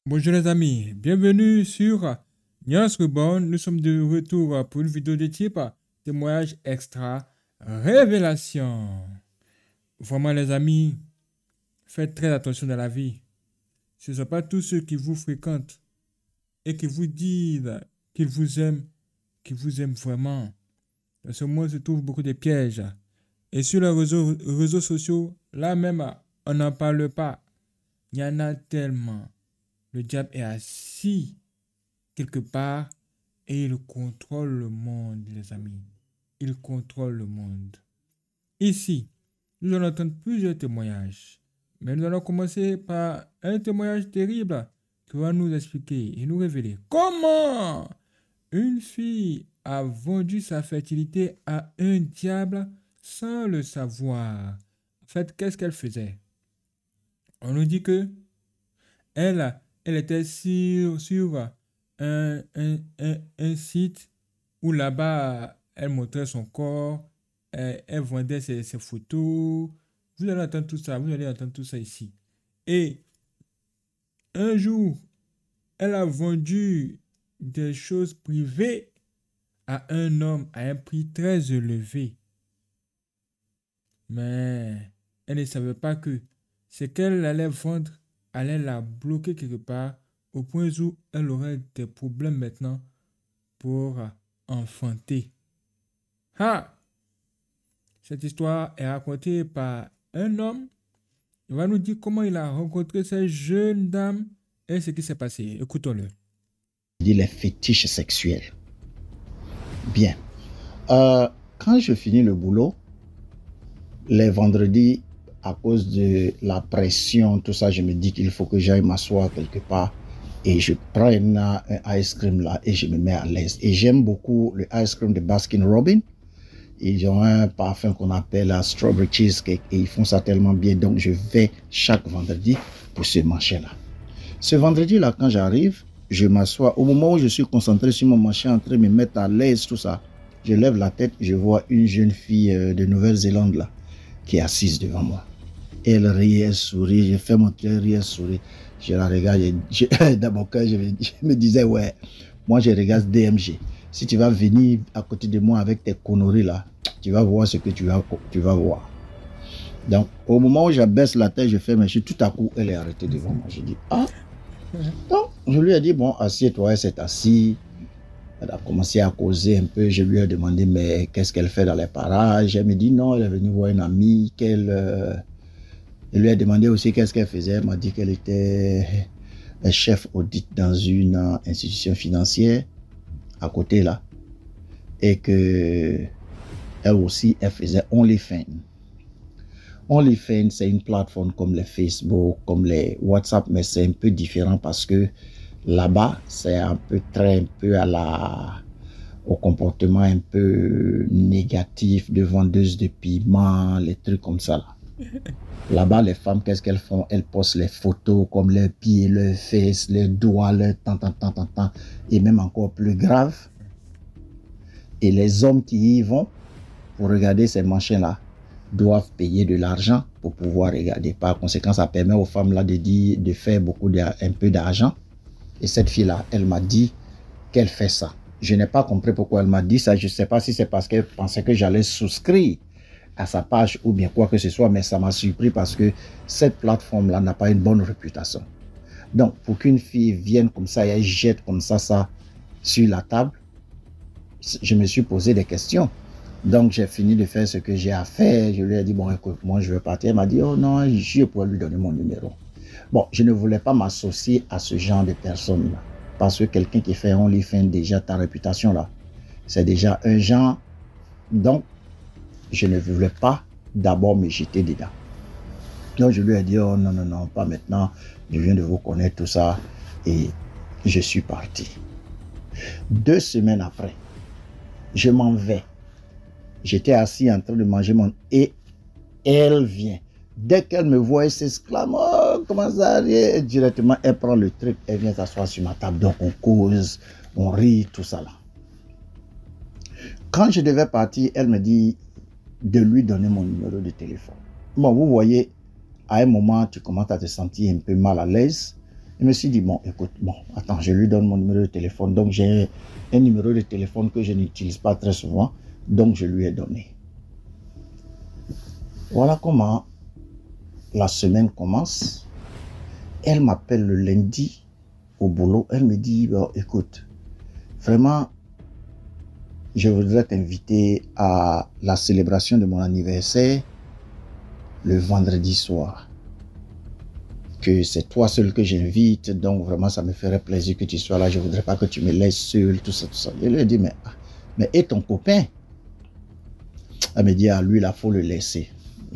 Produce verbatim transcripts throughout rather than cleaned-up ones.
Bonjour les amis, bienvenue sur Nyans Reborn. Nous sommes de retour pour une vidéo de type témoignage extra révélation. Vraiment les amis, faites très attention dans la vie. Ce ne sont pas tous ceux qui vous fréquentent et qui vous disent qu'ils vous aiment, qui vous aiment vraiment. Dans ce monde se trouvent beaucoup de pièges. Et sur les réseaux, réseaux sociaux, là même, on n'en parle pas. Il y en a tellement. Le diable est assis quelque part et il contrôle le monde, les amis. Il contrôle le monde. Ici, nous allons entendre plusieurs témoignages. Mais nous allons commencer par un témoignage terrible qui va nous expliquer et nous révéler comment une fille a vendu sa fertilité à un diable sans le savoir. En fait, qu'est-ce qu'elle faisait? On nous dit que elle, elle était sur, sur un, un, un, un site où là-bas, elle montrait son corps, elle, elle vendait ses, ses photos. Vous allez entendre tout ça, vous allez entendre tout ça ici. Et un jour, elle a vendu des choses privées à un homme à un prix très élevé. Mais elle ne savait pas que ce qu'elle allait vendre allait la bloquer quelque part au point où elle aurait des problèmes maintenant pour enfanter. Ah! Cette histoire est racontée par un homme. Il va nous dire comment il a rencontré cette jeune dame et ce qui s'est passé. Écoutons-le. Dit les fétiches sexuels. Bien. Euh, quand je finis le boulot, les vendredis, à cause de la pression, tout ça, je me dis qu'il faut que j'aille m'asseoir quelque part et je prends un ice cream là et je me mets à l'aise. Et j'aime beaucoup le ice cream de Baskin Robbins. Ils ont un parfum qu'on appelle la Strawberry Cheesecake et ils font ça tellement bien. Donc, je vais chaque vendredi pour ce marché-là. Ce vendredi-là, quand j'arrive, je m'assois. Au moment où je suis concentré sur mon marché, en train de me mettre à l'aise, tout ça, je lève la tête, je vois une jeune fille de Nouvelle-Zélande là, qui est assise devant moi. Elle rit, elle sourit, je fais mon cœur rire, sourit. Je la regarde, je, je, dans mon cœur, je, je me disais, ouais, moi je regarde D M G. Si tu vas venir à côté de moi avec tes conneries là, tu vas voir ce que tu vas, tu vas voir. Donc, au moment où j'abaisse la tête, je fais mes choses, tout à coup, elle est arrêtée devant moi. Je dis, ah. Donc, je lui ai dit, bon, assieds-toi, elle s'est assise. Elle a commencé à causer un peu. Je lui ai demandé, mais qu'est-ce qu'elle fait dans les parages? Elle me dit, non, elle est venue voir une amie. Qu'elle, euh... Je lui ai demandé aussi qu'est-ce qu'elle faisait. Elle m'a dit qu'elle était chef audit dans une institution financière à côté là. Et que elle aussi, elle faisait OnlyFans. OnlyFans, c'est une plateforme comme les Facebook, comme les WhatsApp, mais c'est un peu différent parce que là-bas, c'est un peu très, un peu à la, au comportement un peu négatif de vendeuses de piments, les trucs comme ça. Là. Là-bas, les femmes, qu'est-ce qu'elles font? Elles postent les photos comme leurs pieds, leurs fesses, leurs doigts, leurs tant, tant, tant, tant, tant, et même encore plus grave. Et les hommes qui y vont pour regarder ces machins-là doivent payer de l'argent pour pouvoir regarder. Par conséquent, ça permet aux femmes là de, dire, de faire beaucoup de, un peu d'argent. Et cette fille-là, elle m'a dit qu'elle fait ça. Je n'ai pas compris pourquoi elle m'a dit ça. Je ne sais pas si c'est parce qu'elle pensait que j'allais souscrire à sa page ou bien quoi que ce soit, mais ça m'a surpris parce que cette plateforme-là n'a pas une bonne réputation. Donc, pour qu'une fille vienne comme ça et elle jette comme ça, ça sur la table, je me suis posé des questions. Donc, j'ai fini de faire ce que j'ai à faire. Je lui ai dit, bon, écoute, moi, je vais partir. Elle m'a dit, oh non, je pourrais lui donner mon numéro. Bon, je ne voulais pas m'associer à ce genre de personnes-là. Parce que quelqu'un qui fait OnlyFans, déjà, ta réputation, là, c'est déjà un genre. Donc, je ne voulais pas d'abord me jeter dedans. Donc, je lui ai dit, oh non, non, non, pas maintenant. Je viens de vous connaître, tout ça. Et je suis parti. Deux semaines après, je m'en vais. J'étais assis en train de manger mon... Et elle vient. Dès qu'elle me voit, elle s'exclame, oh, comment ça arrive? Directement, elle prend le truc, elle vient s'asseoir sur ma table. Donc, on cause, on rit, tout ça là. Quand je devais partir, elle me dit de lui donner mon numéro de téléphone. Bon, vous voyez, à un moment, tu commences à te sentir un peu mal à l'aise. Je me suis dit, bon, écoute, bon, attends, je lui donne mon numéro de téléphone. Donc, j'ai un numéro de téléphone que je n'utilise pas très souvent. Donc, je lui ai donné. Voilà comment la semaine commence. Elle m'appelle le lundi au boulot. Elle me dit, bon, écoute, vraiment, je voudrais t'inviter à la célébration de mon anniversaire le vendredi soir. Que c'est toi seul que j'invite, donc vraiment ça me ferait plaisir que tu sois là. Je ne voudrais pas que tu me laisses seul, tout ça, tout ça. Je lui ai dit, mais, mais et ton copain? Elle me dit, ah, lui, il faut le laisser.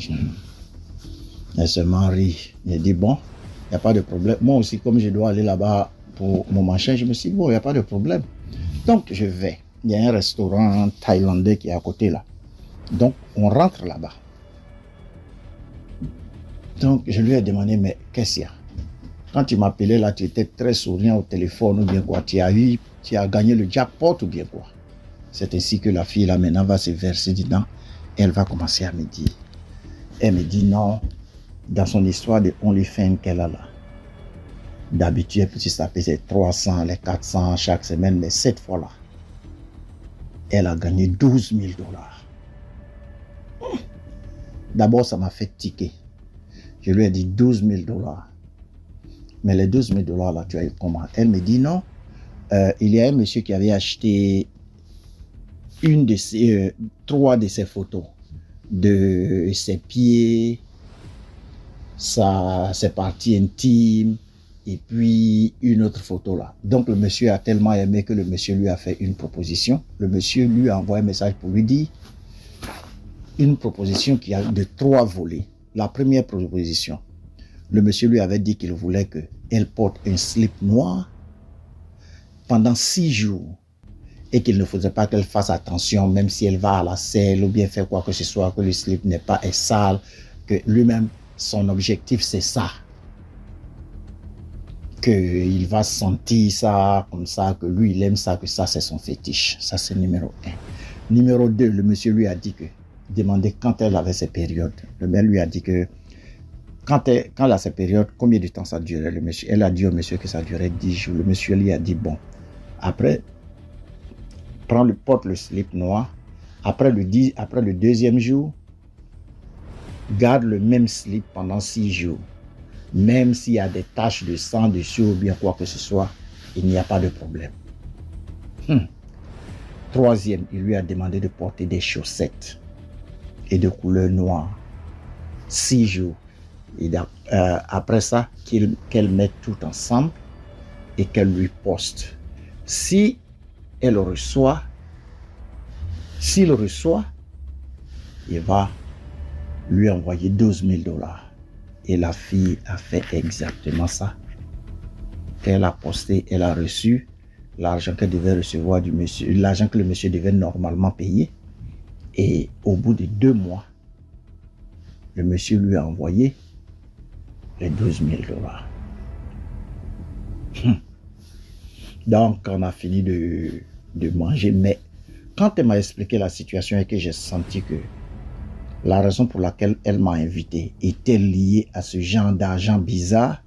Elle se marie. J'ai dit, bon, il n'y a pas de problème. Moi aussi, comme je dois aller là-bas pour mon machin, je me suis dit, bon, il n'y a pas de problème. Donc, je vais. Il y a un restaurant thaïlandais qui est à côté là. Donc, on rentre là-bas. Donc, je lui ai demandé, mais qu'est-ce qu'il y a? Quand tu m'appelais là, tu étais très souriant au téléphone ou bien quoi? Tu as eu, tu as gagné le jackpot ou bien quoi? C'est ainsi que la fille là maintenant va se verser dedans. Et elle va commencer à me dire. Elle me dit non, dans son histoire de OnlyFans qu'elle a là. D'habitude, petit ça c'est trois cents, les quatre cents chaque semaine, mais cette fois-là, elle a gagné douze mille dollars. D'abord, ça m'a fait tiquer. Je lui ai dit douze mille dollars. Mais les douze mille dollars là, tu as eu comment? Elle me dit non. Euh, il y a un monsieur qui avait acheté une de ses, euh, trois de ses photos de ses pieds, sa, ses parties intimes et puis une autre photo là. Donc le monsieur a tellement aimé que le monsieur lui a fait une proposition. Le monsieur lui a envoyé un message pour lui dire une proposition qui a de trois volets. La première proposition, le monsieur lui avait dit qu'il voulait qu'elle porte un slip noir pendant six jours et qu'il ne faudrait pas qu'elle fasse attention, même si elle va à la selle ou bien faire quoi que ce soit, que le slip n'est pas sale, que lui-même, son objectif c'est ça. Qu'il va sentir ça comme ça, que lui il aime ça, que ça c'est son fétiche. Ça c'est numéro un. Numéro deux, le monsieur lui a dit que demandé quand elle avait ses périodes. Le maire lui a dit que quand elle, quand elle a ses périodes, combien de temps ça durait le monsieur? Elle a dit au monsieur que ça durait dix jours. Le monsieur lui a dit bon, après, prends le, porte le slip noir. Après le, dix, après le deuxième jour, garde le même slip pendant six jours. Même s'il y a des taches de sang dessus ou bien quoi que ce soit, il n'y a pas de problème. Hum. Troisième, il lui a demandé de porter des chaussettes et de couleur noire. Six jours. Et euh, après ça, qu'il, qu'elle mette tout ensemble et qu'elle lui poste. Si elle reçoit, s'il reçoit, il va lui envoyer douze mille dollars. Et la fille a fait exactement ça. Elle a posté, elle a reçu l'argent qu'elle devait recevoir du monsieur, l'argent que le monsieur devait normalement payer. Et au bout de deux mois, le monsieur lui a envoyé les douze mille dollars. Donc, on a fini de, de manger. Mais quand elle m'a expliqué la situation et que j'ai senti que la raison pour laquelle elle m'a invité était liée à ce genre d'argent bizarre,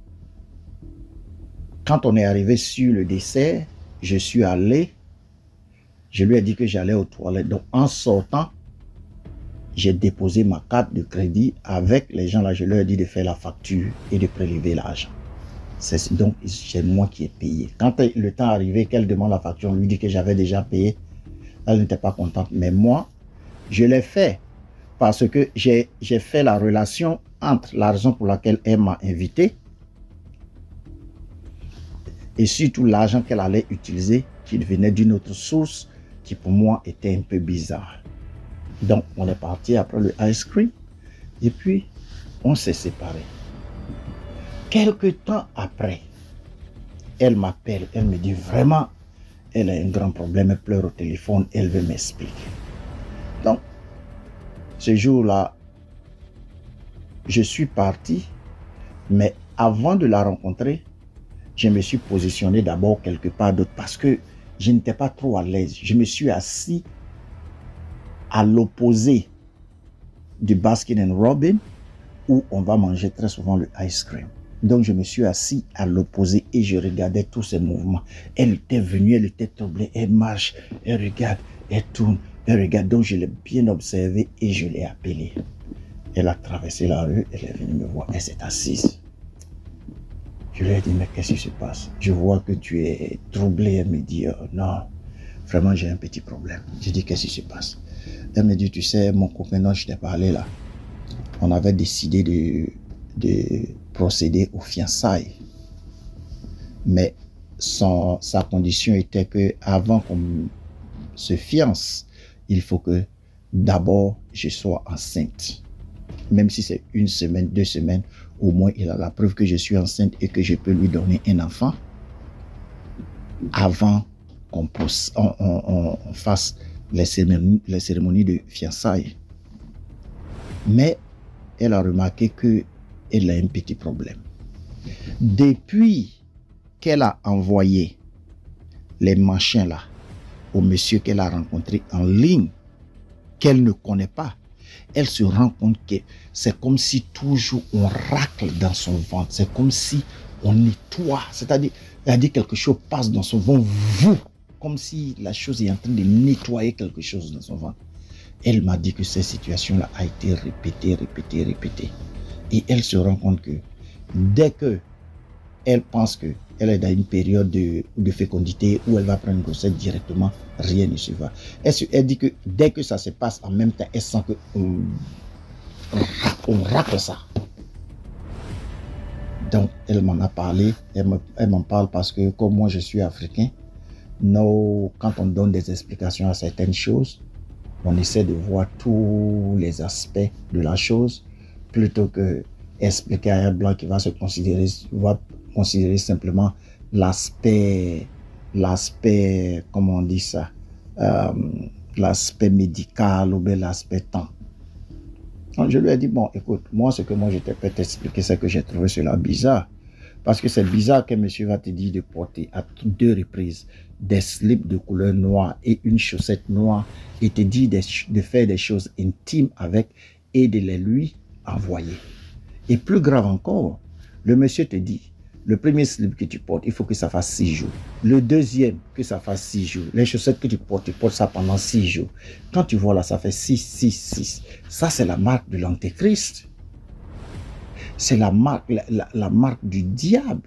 quand on est arrivé sur le dessert, je suis allé, je lui ai dit que j'allais aux toilettes. Donc, en sortant, j'ai déposé ma carte de crédit avec les gens là. Je leur ai dit de faire la facture et de prélever l'argent. C'est donc c'est moi qui ai payé. Quand le temps est arrivé qu'elle demande la facture, on lui dit que j'avais déjà payé. Elle n'était pas contente. Mais moi, je l'ai fait parce que j'ai fait la relation entre la raison pour laquelle elle m'a invité et surtout l'argent qu'elle allait utiliser qui venait d'une autre source qui pour moi était un peu bizarre. Donc, on est parti après le ice cream et puis on s'est séparés. Quelque temps après, elle m'appelle, elle me dit vraiment, elle a un grand problème, elle pleure au téléphone, elle veut m'expliquer. Donc, ce jour-là, je suis parti, mais avant de la rencontrer, je me suis positionné d'abord quelque part d'autre parce que je n'étais pas trop à l'aise. Je me suis assis à l'opposé du Baskin and Robbins où on va manger très souvent le ice cream. Donc, je me suis assis à l'opposé et je regardais tous ces mouvements. Elle était venue, elle était troublée, elle marche, elle regarde, elle tourne, elle regarde. Donc, je l'ai bien observé et je l'ai appelée. Elle a traversé la rue, elle est venue me voir, elle s'est assise. Je lui ai dit, mais qu'est-ce qui se passe? Je vois que tu es troublée. Elle me dit, oh, non, vraiment, j'ai un petit problème. J'ai dit, qu'est-ce qui se passe? Elle me dit, tu sais, mon copain dont je t'ai parlé là, on avait décidé de, de procéder aux fiançailles. Mais son, sa condition était que avant qu'on se fiance, il faut que d'abord je sois enceinte. Même si c'est une semaine, deux semaines, au moins il a la preuve que je suis enceinte et que je peux lui donner un enfant avant qu'on on, on, on fasse les cérémonies, les cérémonies de fiançailles. Mais elle a remarqué qu'elle a un petit problème. Depuis qu'elle a envoyé les machins là au monsieur qu'elle a rencontré en ligne, qu'elle ne connaît pas, elle se rend compte que c'est comme si toujours on racle dans son ventre. C'est comme si on nettoie. C'est-à-dire, elle a dit quelque chose passe dans son ventre, vous, comme si la chose est en train de nettoyer quelque chose dans son ventre. Elle m'a dit que cette situation-là a été répétée, répétée, répétée. Et elle se rend compte que dès que elle pense qu'elle est dans une période de, de fécondité où elle va prendre une grossesse directement, rien ne se va. Elle, elle dit que dès que ça se passe en même temps, elle sent qu'on on racle ça. Donc, elle m'en a parlé, elle m'en parle parce que comme moi je suis africain, nos, quand on donne des explications à certaines choses, on essaie de voir tous les aspects de la chose plutôt que expliquer à un blanc qui va se considérer, va considérer simplement l'aspect, l'aspect, comment on dit ça, euh, l'aspect médical ou bien l'aspect temps. Donc je lui ai dit, bon, écoute, moi, ce que moi je peux t'expliquer, c'est que j'ai trouvé cela bizarre. Parce que c'est bizarre qu'un monsieur va te dire de porter à deux reprises des slips de couleur noire et une chaussette noire et te dire de, de faire des choses intimes avec et de les lui envoyer. Et plus grave encore, le monsieur te dit, le premier slip que tu portes, il faut que ça fasse six jours. Le deuxième, que ça fasse six jours. Les chaussettes que tu portes, tu portes ça pendant six jours. Quand tu vois là, ça fait six, six, six. Ça, c'est la marque de l'antéchrist. C'est la marque, la, la, la marque du diable.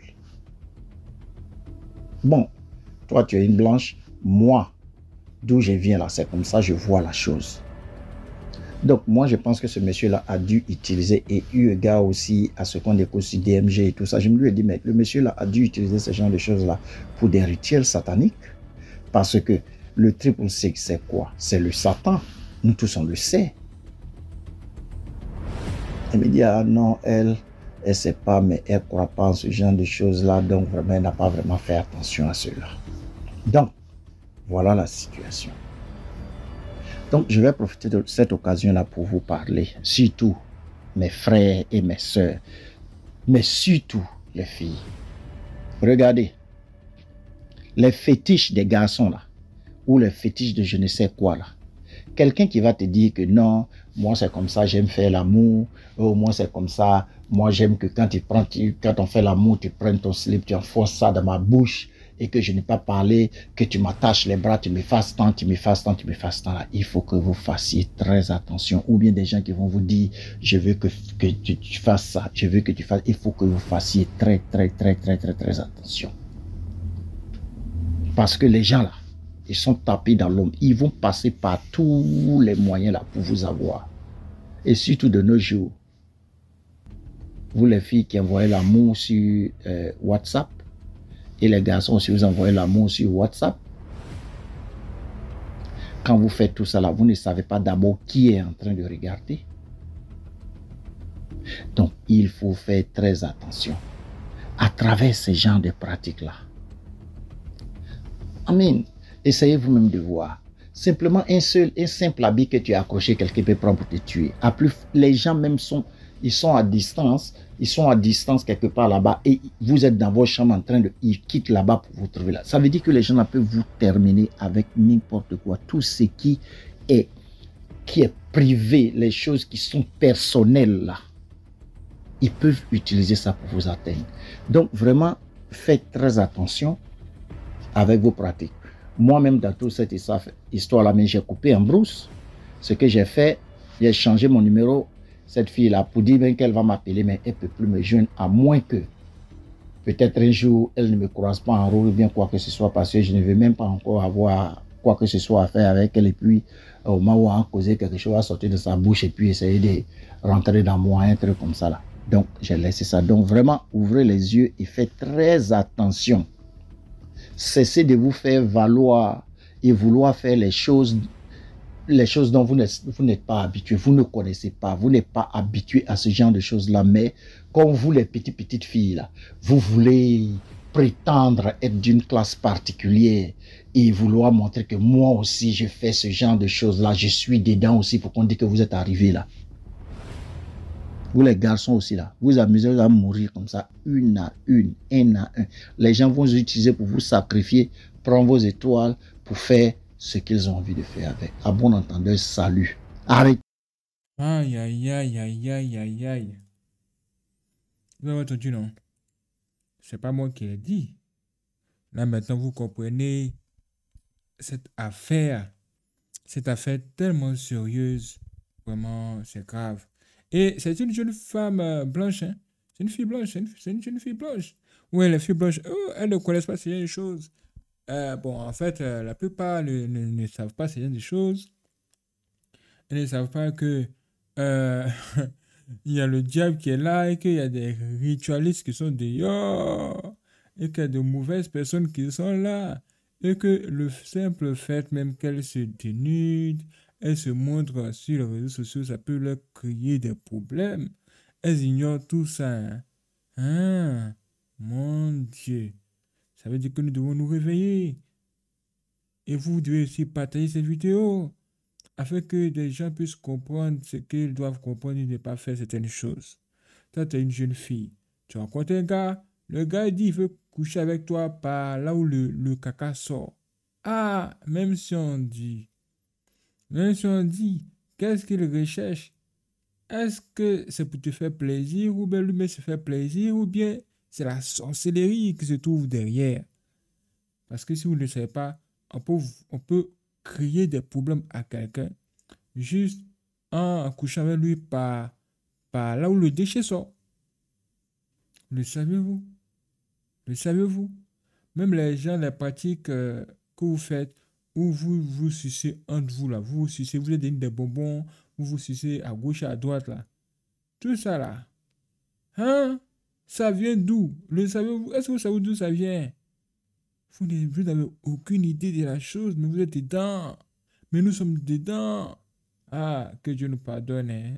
Bon, toi, tu es une blanche. Moi, d'où je viens là, c'est comme ça, je vois la chose. Donc, moi, je pense que ce monsieur-là a dû utiliser, et eu égard aussi à ce qu'on écoute sur D M G et tout ça. Je me lui ai dit, mais le monsieur-là a dû utiliser ce genre de choses-là pour des rituels sataniques. Parce que le triple six, c'est quoi? C'est le Satan. Nous tous, on le sait. Elle me dit, ah non, elle, elle ne sait pas, mais elle ne croit pas en ce genre de choses-là. Donc, vraiment, elle n'a pas vraiment fait attention à cela. Donc, voilà la situation. Donc, je vais profiter de cette occasion-là pour vous parler, surtout mes frères et mes sœurs, mais surtout les filles. Regardez, les fétiches des garçons là, ou les fétiches de je ne sais quoi là. Quelqu'un qui va te dire que non, moi c'est comme ça, j'aime faire l'amour, oh, moi c'est comme ça, moi j'aime que quand, tu prends, tu, quand on fait l'amour, tu prennes ton slip, tu enfonces ça dans ma bouche, et que je n'ai pas parlé, que tu m'attaches les bras, tu me fasses tant, tu me fasses tant, tu me fasses tant là. Il faut que vous fassiez très attention. Ou bien des gens qui vont vous dire, je veux que, que tu, tu fasses ça, je veux que tu fasses. Il faut que vous fassiez très, très, très, très, très, très attention. Parce que les gens là, ils sont tapés dans l'homme. Ils vont passer par tous les moyens là pour vous avoir. Et surtout de nos jours, vous les filles qui envoyez l'amour sur euh, WhatsApp, et les garçons, si vous envoyez l'amour sur WhatsApp, quand vous faites tout ça là, vous ne savez pas d'abord qui est en train de regarder. Donc, il faut faire très attention à travers ce genre de pratiques-là. Amen. Essayez vous-même de voir. Simplement un seul, un simple habit que tu as accroché, quelqu'un peut prendre pour te tuer. À plus, les gens même sont, ils sont à distance. Ils sont à distance quelque part là-bas et vous êtes dans votre chambre en train de... Ils quittent là-bas pour vous trouver là. Ça veut dire que les gens là peuvent vous terminer avec n'importe quoi. Tout ce qui est, qui est privé, les choses qui sont personnelles là. ils peuvent utiliser ça pour vous atteindre. Donc vraiment, faites très attention avec vos pratiques. Moi-même, dans toute cette histoire-là, mais j'ai coupé en brousse. Ce que j'ai fait, j'ai changé mon numéro, cette fille-là, pour dire bien qu'elle va m'appeler, mais elle ne peut plus me joindre, à moins que peut-être un jour, elle ne me croise pas en route, ou bien quoi que ce soit, parce que je ne veux même pas encore avoir quoi que ce soit à faire avec elle, et puis au moment où on a causé quelque chose, à sortir de sa bouche, et puis essayer de rentrer dans moi, un truc comme ça là. Donc, j'ai laissé ça. Donc, vraiment, ouvrez les yeux et faites très attention. Cessez de vous faire valoir et vouloir faire les choses, les choses dont vous n'êtes pas habitué, vous ne connaissez pas, vous n'êtes pas habitué à ce genre de choses-là, mais comme vous, les petites, petites filles, là, vous voulez prétendre être d'une classe particulière et vouloir montrer que moi aussi, je fais ce genre de choses-là, je suis dedans aussi pour qu'on dise que vous êtes arrivé là. Vous les garçons aussi là, vous amusez à mourir comme ça, une à une, un à un. Les gens vont vous utiliser pour vous sacrifier, prendre vos étoiles pour faire ce qu'ils ont envie de faire avec. À bon entendeur, salut. Arrête. Aïe, aïe, aïe, aïe, aïe, aïe, aïe. Vous avez entendu, non? C'est pas moi qui l'ai dit. Là, maintenant, vous comprenez cette affaire. Cette affaire tellement sérieuse. Vraiment, c'est grave. Et c'est une jeune femme euh, blanche, hein. C'est une fille blanche, c'est une, une jeune fille blanche. Oui, les filles blanches, oh, elles ne connaissent pas ces choses. Euh, bon, en fait, euh, la plupart ne, ne, ne savent pas ces choses. Elles ne savent pas que euh, il y a le diable qui est là et qu'il y a des ritualistes qui sont dehors et qu'il y a de mauvaises personnes qui sont là et que le simple fait même qu'elles se dénudent, elles se montrent sur les réseaux sociaux, ça peut leur créer des problèmes. Elles ignorent tout ça. Hein? Ah, mon Dieu. Ça veut dire que nous devons nous réveiller. Et vous devez aussi partager cette vidéo afin que des gens puissent comprendre ce qu'ils doivent comprendre et ne pas faire certaines choses. Toi, tu es une jeune fille. Tu rencontres un gars. Le gars dit qu'il veut coucher avec toi par là où le, le caca sort. Ah, même si on dit, même si on dit, qu'est-ce qu'il recherche? Est-ce que c'est pour te faire plaisir ou bien lui-même se faire plaisir ou bien c'est la sorcellerie qui se trouve derrière? Parce que si vous ne le savez pas, on peut, on peut créer des problèmes à quelqu'un juste en couchant avec lui par, par là où le déchet sort. Le savez-vous? Le savez-vous? Même les gens, les pratiques euh, que vous faites, où vous vous sucez entre vous là, vous vous sucez, vous êtes des bonbons, vous vous sucez à gauche et à droite là. Tout ça là. Hein? Ça vient d'où? Le savez-vous? Est-ce que vous savez d'où ça vient? Vous n'avez aucune idée de la chose, mais vous êtes dedans. Mais nous sommes dedans. Ah, que Dieu nous pardonne. Hein?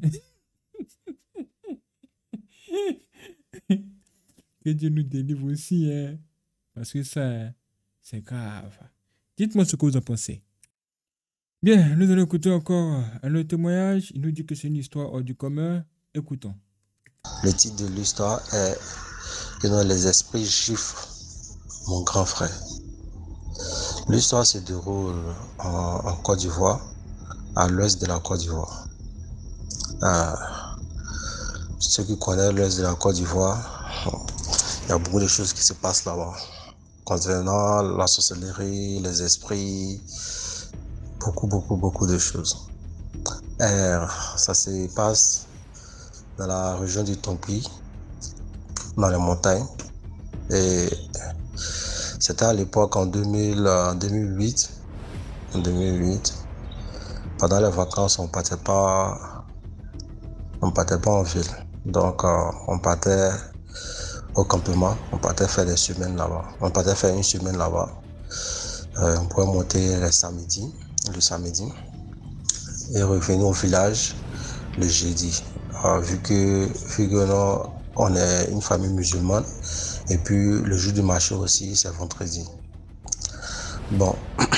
Que Dieu nous délivre aussi. Hein? Parce que ça, c'est grave. Dites-moi ce que vous en pensez. Bien, nous allons écouter encore un autre témoignage. Il nous dit que c'est une histoire hors du commun. Écoutons. Le titre de l'histoire est que dans les esprits giflent mon grand frère. L'histoire se déroule en, en Côte d'Ivoire, à l'ouest de la Côte d'Ivoire. Euh, ceux qui connaissent l'ouest de la Côte d'Ivoire, il y a beaucoup de choses qui se passent là-bas. Concernant la sorcellerie, les esprits, beaucoup, beaucoup, beaucoup de choses. Et ça se passe dans la région du Tompi, dans les montagnes. Et c'était à l'époque en deux mille, en deux mille huit. En deux mille huit, pendant les vacances, on partait pas, on partait pas en ville. Donc, euh, on partait au campement, on partait faire des semaines là-bas. On partait faire une semaine là-bas. Euh, on pouvait monter le samedi, le samedi, et revenir au village le jeudi. Euh, vu que, vu que non, on est une famille musulmane, et puis le jour du marché aussi, c'est vendredi. Bon,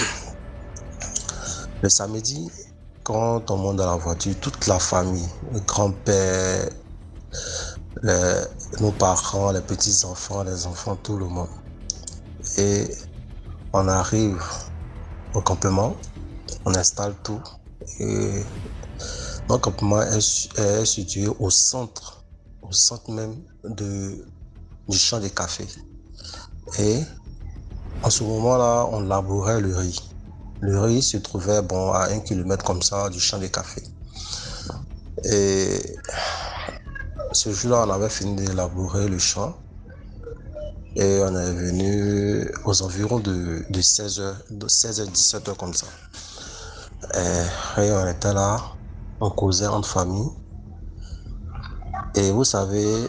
le samedi, quand on monte dans la voiture, toute la famille, le grand-père, les, nos parents, les petits-enfants, les enfants, tout le monde. Et on arrive au campement, on installe tout. Et notre campement est, est situé au centre au centre même de, du champ de café. Et en ce moment-là, on labourait le riz. Le riz se trouvait bon, à un kilomètre comme ça du champ de café. Et ce jour-là, on avait fini de labourer le champ. Et on est venu aux environs de, de seize heures, de seize heures, dix-sept heures comme ça. Et, et on était là, on causait entre famille. Et vous savez,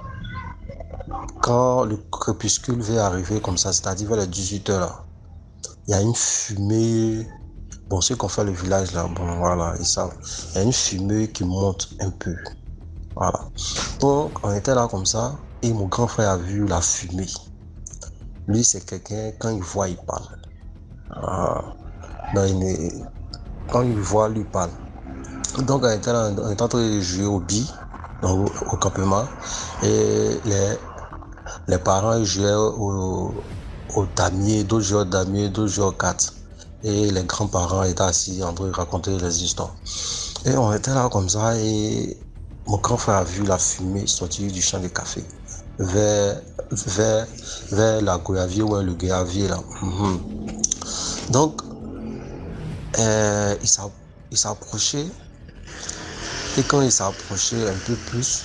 quand le crépuscule va arriver comme ça, c'est-à-dire vers les dix-huit heures là, il y a une fumée. Bon, ceux qui ont fait le village là, bon voilà, ils savent. Il y a une fumée qui monte un peu. Voilà. Donc, on était là comme ça, et mon grand frère a vu la fumée. Lui, c'est quelqu'un, quand il voit, il parle. Ah. Non, il est... Quand il voit, lui, il parle. Donc, on était là, on était en train de jouer au billes, au, au campement, et les, les parents ils jouaient au, au damier, d'autres jouaient au damier, d'autres jouaient au cartes. Et les grands-parents étaient assis en train de raconter les histoires. Et on était là comme ça, et mon grand frère a vu la fumée sortir du champ de café vers, vers, vers la goyavier ou le goyavier là. Mm-hmm. Donc, euh, il s'est approché, et quand il s'est approché un peu plus,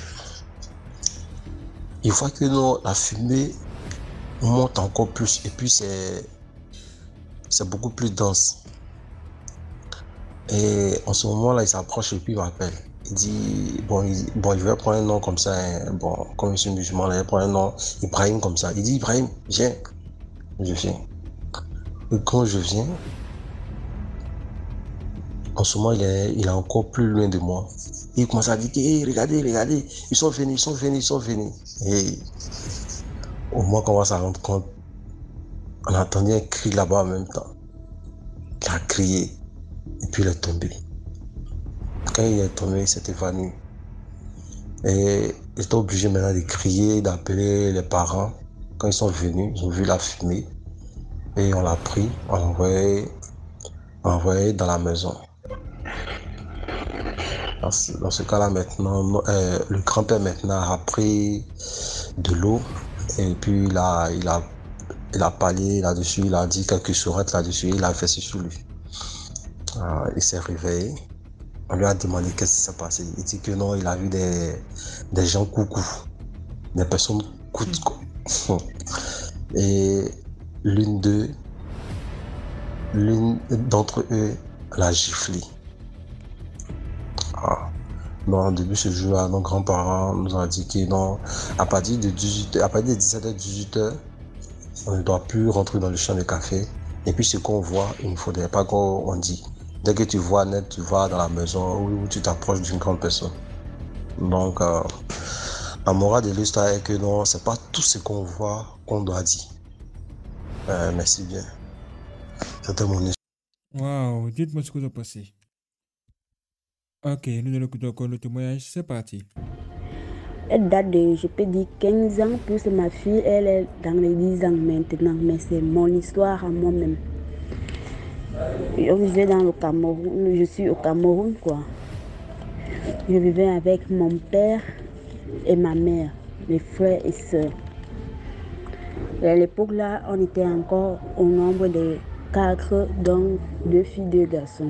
il voit que non, la fumée monte encore plus, et puis c'est c'est beaucoup plus dense. Et en ce moment-là, il s'approche et puis il m'appelle. Il dit, bon, il, bon, il va prendre un nom comme ça, hein, bon, comme je suis musulman, il va prendre un nom, Ibrahim comme ça. Il dit, Ibrahim, viens. Je viens. Et quand je viens, en ce moment, il est, il est encore plus loin de moi. Et il commence à dire, hey, regardez, regardez, ils sont venus, ils sont venus, ils sont venus. Et au moins, on commence à rendre compte, on entendait un cri là-bas en même temps. Il a crié, et puis il est tombé. Quand il est tombé, il s'est évanoui. Et j'étais obligé maintenant de crier, d'appeler les parents. Quand ils sont venus, ils ont vu la fumée. Et on l'a pris, on l'a envoyé, envoyé dans la maison. Dans ce, dans ce cas-là, maintenant, euh, le grand-père maintenant a pris de l'eau. Et puis il a, il a, il a parlé là-dessus, il a dit quelques sourates là-dessus, il a fait ce sur lui. Euh, il s'est réveillé. On lui a demandé qu'est-ce qui s'est passé. Il dit que non, il a vu des, des gens coucou, des personnes coucou. Et l'une d'eux, l'une d'entre eux l'a giflé. Ah. Non, depuis ce jour-là, nos grands-parents nous ont dit que non, à partir de dix-huit heures, à partir de dix-sept heures, dix-huit heures, on ne doit plus rentrer dans le champ de café. Et puis ce qu'on voit, il ne faudrait pas qu'on dit. Dès que tu vois net, tu vas dans la maison où tu t'approches d'une grande personne. Donc, euh, la morale de l'histoire est que non, c'est pas tout ce qu'on voit qu'on doit dire. Euh, merci bien. C'était mon histoire. Waouh, dites-moi ce que vous en pensez. Ok, nous allons écouter encore le témoignage, c'est parti. Elle date de, je peux dire, quinze ans, plus ma fille, elle est dans les dix ans maintenant, mais c'est mon histoire à moi-même. Je vivais dans le Cameroun, je suis au Cameroun, quoi. Je vivais avec mon père et ma mère, mes frères et sœurs. Et à l'époque là, on était encore au nombre de quatre, donc deux filles, deux garçons.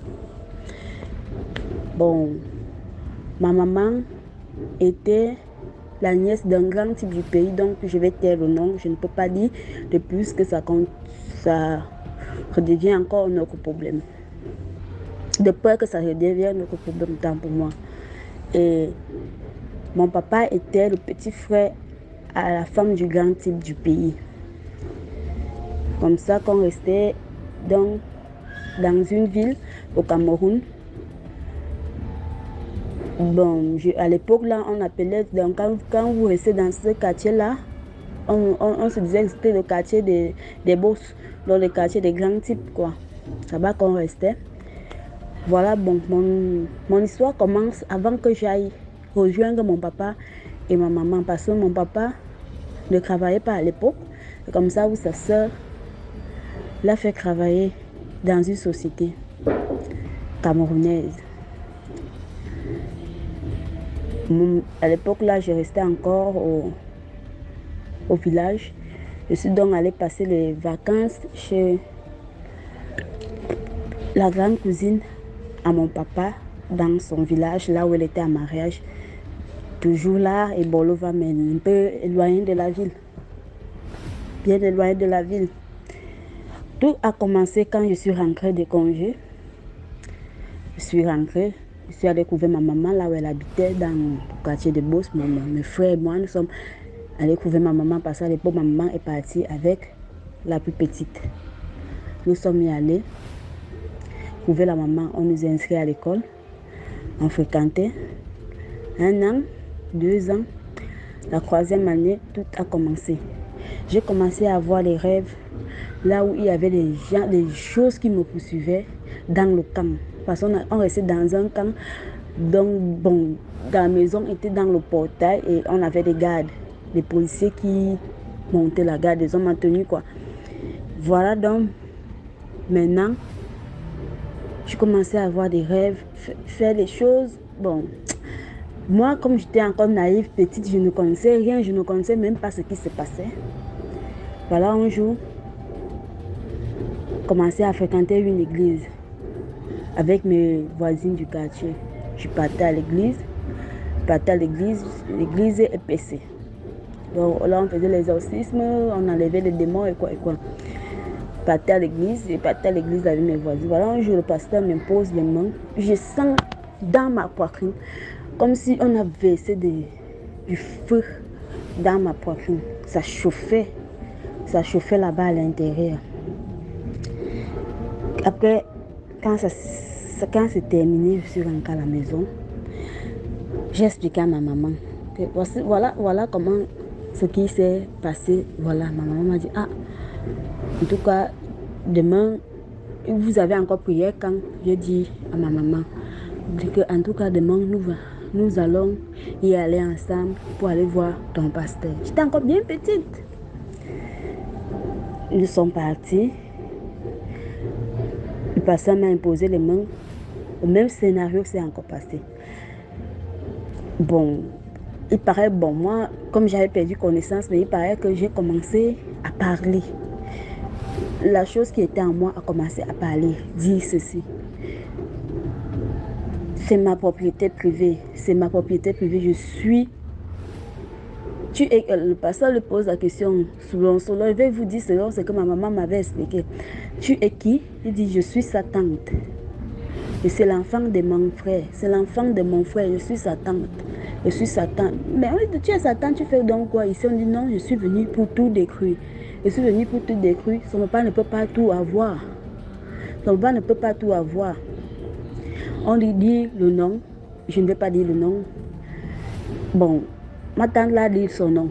Bon, ma maman était la nièce d'un grand type du pays, donc je vais taire le nom, je ne peux pas dire de plus que ça compte, ça redevient encore notre problème. De peur que ça redevienne notre problème tant pour moi. Et mon papa était le petit frère à la femme du grand type du pays. Comme ça qu'on restait donc dans une ville au Cameroun. Bon, je, à l'époque là, on appelait, donc quand, quand vous restez dans ce quartier-là, on, on, on se disait que c'était le quartier des, des boss, dans le quartier des grands types, quoi. Là-bas qu'on restait. Voilà, bon, mon, mon histoire commence avant que j'aille rejoindre mon papa et ma maman, parce que mon papa ne travaillait pas à l'époque. Comme ça, où sa soeur l'a fait travailler dans une société camerounaise. À l'époque là, je restais encore au, au village. Je suis donc allée passer les vacances chez la grande cousine à mon papa dans son village, là où elle était en mariage. Toujours là, et Bolova, mais un peu éloigné de la ville. Bien éloigné de la ville. Tout a commencé quand je suis rentrée de congé. Je suis rentrée, je suis allée couvrir ma maman là où elle habitait, dans le quartier de Beauce. Mes frères et moi, nous sommes allés couvrir ma maman parce qu'à l'époque, ma maman est partie avec la plus petite. Nous sommes y allés couvrir la maman, on nous a inscrits à l'école. On fréquentait un an, deux ans. La troisième année, tout a commencé. J'ai commencé à avoir des rêves là où il y avait des gens, des choses qui me poursuivaient dans le camp. Parce qu'on on restait dans un camp, donc bon, dans la maison était dans le portail et on avait des gardes, des policiers qui montaient la garde, des hommes en tenue quoi. Voilà donc, maintenant, je commençais à avoir des rêves, faire des choses, bon. Moi, comme j'étais encore naïve, petite, je ne connaissais rien, je ne connaissais même pas ce qui se passait. Voilà, un jour, je commençais à fréquenter une église avec mes voisines du quartier. Je partais à l'église, je partais à l'église, l'église est épaissée. Donc là, on faisait l'exorcisme, on enlevait les démons et quoi et quoi. Je partais à l'église, je partais à l'église avec mes voisines. Voilà, un jour, le pasteur m'impose les mains. Je sens dans ma poitrine comme si on avait versé des, du feu dans ma poitrine. Ça chauffait, ça chauffait là-bas à l'intérieur. Après, quand ça, quand c'est terminé, je suis rentrée à la maison. J'ai expliqué à ma maman que voici, voilà, voilà comment ce qui s'est passé. Voilà, ma maman m'a dit, ah, en tout cas, demain, vous avez encore prié quand j'ai dit à ma maman que, en tout cas, demain, nous, nous allons y aller ensemble pour aller voir ton pasteur. J'étais encore bien petite. Nous sommes partis. Le pasteur m'a imposé les mains. Le même scénario s'est encore passé. Bon, il paraît, bon, moi, comme j'avais perdu connaissance, mais il paraît que j'ai commencé à parler. La chose qui était en moi a commencé à parler, dire ceci. C'est ma propriété privée, c'est ma propriété privée, je suis... Tu es... Le pasteur lui pose la question, selon, selon, je vais vous dire selon ce que ma maman m'avait expliqué. Tu es qui? Il dit, je suis sa tante. Et c'est l'enfant de mon frère, c'est l'enfant de mon frère, je suis sa tante. Je suis sa tante. Mais on dit, tu es sa tante, tu fais donc quoi ici? On dit, non, je suis venue pour tout détruire. Je suis venue pour tout détruire. Son papa ne peut pas tout avoir. Son papa ne peut pas tout avoir. On lui dit le nom. Je ne vais pas dire le nom. Bon, ma tante l'a dit son nom.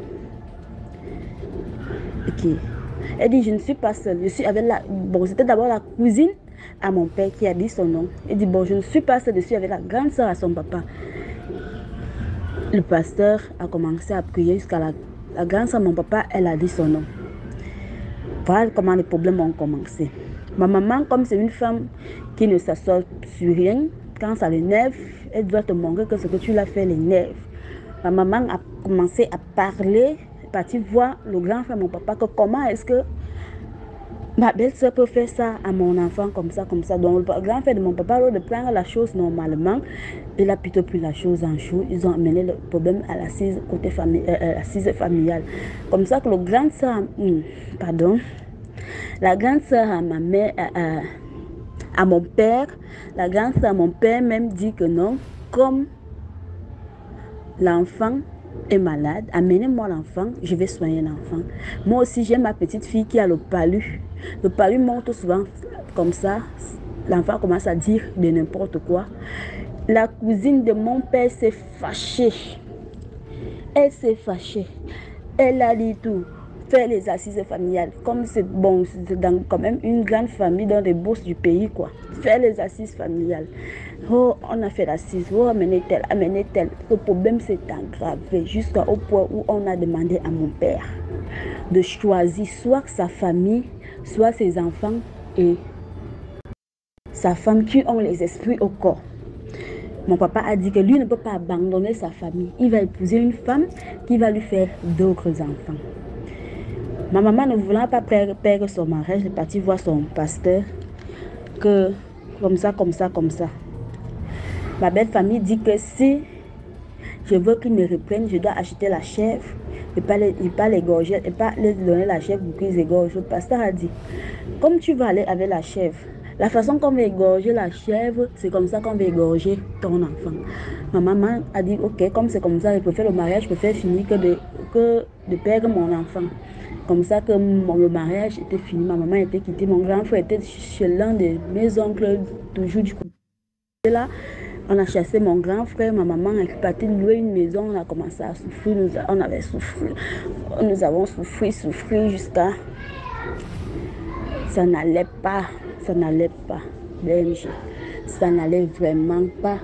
Ok. Elle dit, je ne suis pas seule. Je suis avec la... Bon, c'était d'abord la cousine à mon père qui a dit son nom. Elle dit, bon, je ne suis pas seule. Je suis avec la grande soeur à son papa. Le pasteur a commencé à prier jusqu'à la, la grande soeur à mon papa. Elle a dit son nom. Voilà comment les problèmes ont commencé. Ma maman, comme c'est une femme qui ne s'assoit sur rien, quand ça l'énerve, elle doit te montrer que ce que tu l'as fait l'énerve. Ma maman a commencé à parler, partie voir le grand frère, mon papa, que comment est-ce que ma belle-soeur peut faire ça à mon enfant comme ça, comme ça. Donc le grand frère de mon papa, au lieu de prendre la chose normalement, il a plutôt pris la chose en chou. Ils ont amené le problème à l'assise côté famille, euh, l'assise familiale. Comme ça que le grand soeur, hum, pardon, la grande soeur à ma mère, à, à, à mon père, la grande soeur à mon père même dit que non, comme l'enfant est malade, amenez-moi l'enfant, je vais soigner l'enfant. Moi aussi, j'ai ma petite fille qui a le palu. Le palu monte souvent comme ça. L'enfant commence à dire de n'importe quoi. La cousine de mon père s'est fâchée. Elle s'est fâchée. Elle a dit tout. Faire les assises familiales. Comme c'est bon, c'est dans quand même une grande famille dans les bourses du pays, quoi. Faire les assises familiales. Oh, on a fait l'assise. Oh, amenez tel, amenez tel. Le problème s'est aggravé jusqu'au point où on a demandé à mon père de choisir soit sa famille, soit ses enfants et sa femme qui ont les esprits au corps. Mon papa a dit que lui ne peut pas abandonner sa famille. Il va épouser une femme qui va lui faire d'autres enfants. Ma maman, ne voulant pas perdre son mariage, elle est partie voir son pasteur que comme ça, comme ça, comme ça. Ma belle famille dit que si je veux qu'ils me reprennent, je dois acheter la chèvre et pas les, et pas l'égorger, et pas les donner la chèvre pour qu'ils égorgent. Le pasteur a dit, comme tu vas aller avec la chèvre, la façon qu'on va égorger la chèvre, c'est comme ça qu'on va égorger ton enfant. Ma maman a dit, ok, comme c'est comme ça, je préfère le mariage, je préfère finir que de, que de perdre mon enfant. Comme ça que mon, le mariage était fini, ma maman était quittée, mon grand frère était chez l'un de mes oncles, toujours du côté là. On a chassé mon grand frère, ma maman est partie louer une maison, on a commencé à souffrir, nous, on avait souffert, nous avons souffert, souffert jusqu'à... Ça n'allait pas, ça n'allait pas, B M G, ça n'allait vraiment pas.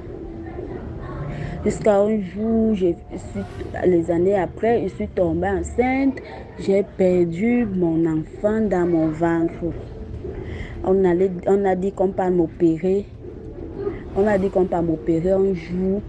Jusqu'à un jour, je suis, les années après, je suis tombée enceinte, j'ai perdu mon enfant dans mon ventre. On, allait, on a dit qu'on peut m'opérer. On a dit qu'on peut m'opérer un jour.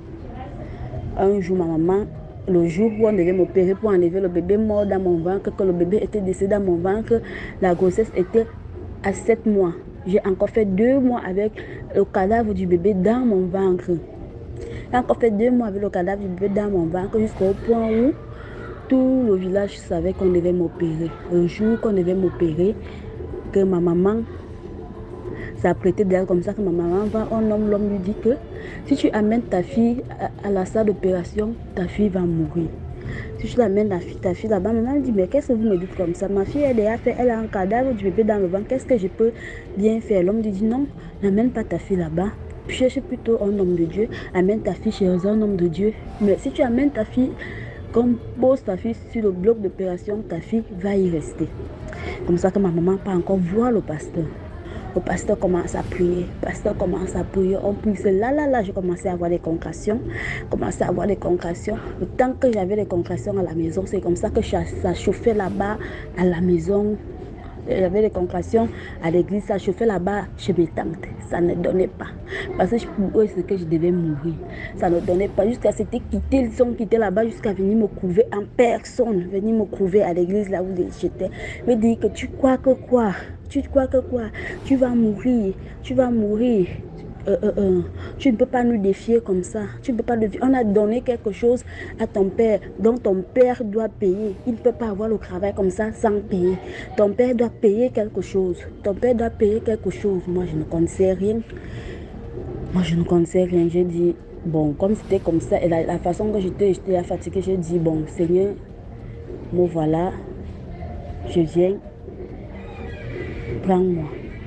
Un jour, ma maman, le jour où on devait m'opérer pour enlever le bébé mort dans mon ventre, que le bébé était décédé dans mon ventre, la grossesse était à sept mois. J'ai encore fait deux mois avec le cadavre du bébé dans mon ventre. J'ai encore fait deux mois avec le cadavre du bébé dans mon ventre jusqu'au point où tout le village savait qu'on devait m'opérer. Le jour qu'on devait m'opérer, que ma maman s'apprêtait derrière comme ça, que ma maman va, un homme, l'homme lui dit que si tu amènes ta fille à, à la salle d'opération, ta fille va mourir. Si tu l'amènes la fille, ta fille là-bas, maman me dit, mais qu'est-ce que vous me dites comme ça? Ma fille, elle a fait, elle a un cadavre du bébé dans le ventre, qu'est-ce que je peux bien faire? L'homme lui dit, non, n'amène pas ta fille là-bas. Cherche plutôt un homme de Dieu, amène ta fille chez un homme de Dieu. Mais si tu amènes ta fille, comme pose ta fille sur le bloc d'opération, ta fille va y rester. Comme ça que ma maman pas encore voir le pasteur. Le pasteur commence à prier, le pasteur commence à prier, on prie, c'est là, là, là, j'ai commencé à avoir des concrétions, commencé à avoir des concrétions. Le temps que j'avais des concrétions à la maison, c'est comme ça que ça chauffait là-bas à la maison. J'avais des concrétions à l'église, ça chauffait là-bas chez mes tantes. Ça ne donnait pas. Parce que pour eux, c'est que je devais mourir. Ça ne donnait pas. Jusqu'à c'était quitté, ils sont quittés là-bas jusqu'à venir me couver en personne. Venir me couver à l'église là où j'étais. Me dire que tu crois que quoi? Tu crois que quoi? Tu vas mourir. Tu vas mourir. Euh, euh, euh, tu ne peux pas nous défier comme ça. Tu ne peux pas défier. On a donné quelque chose à ton père, donc ton père doit payer. Il ne peut pas avoir le travail comme ça sans payer. Ton père doit payer quelque chose. Ton père doit payer quelque chose. Moi, je ne connaissais rien. Moi, je ne connaissais rien. J'ai dit, bon, comme c'était comme ça, et la, la façon que j'étais, j'étais fatiguée, j'ai dit, bon, Seigneur, me voilà, je viens, prends-moi.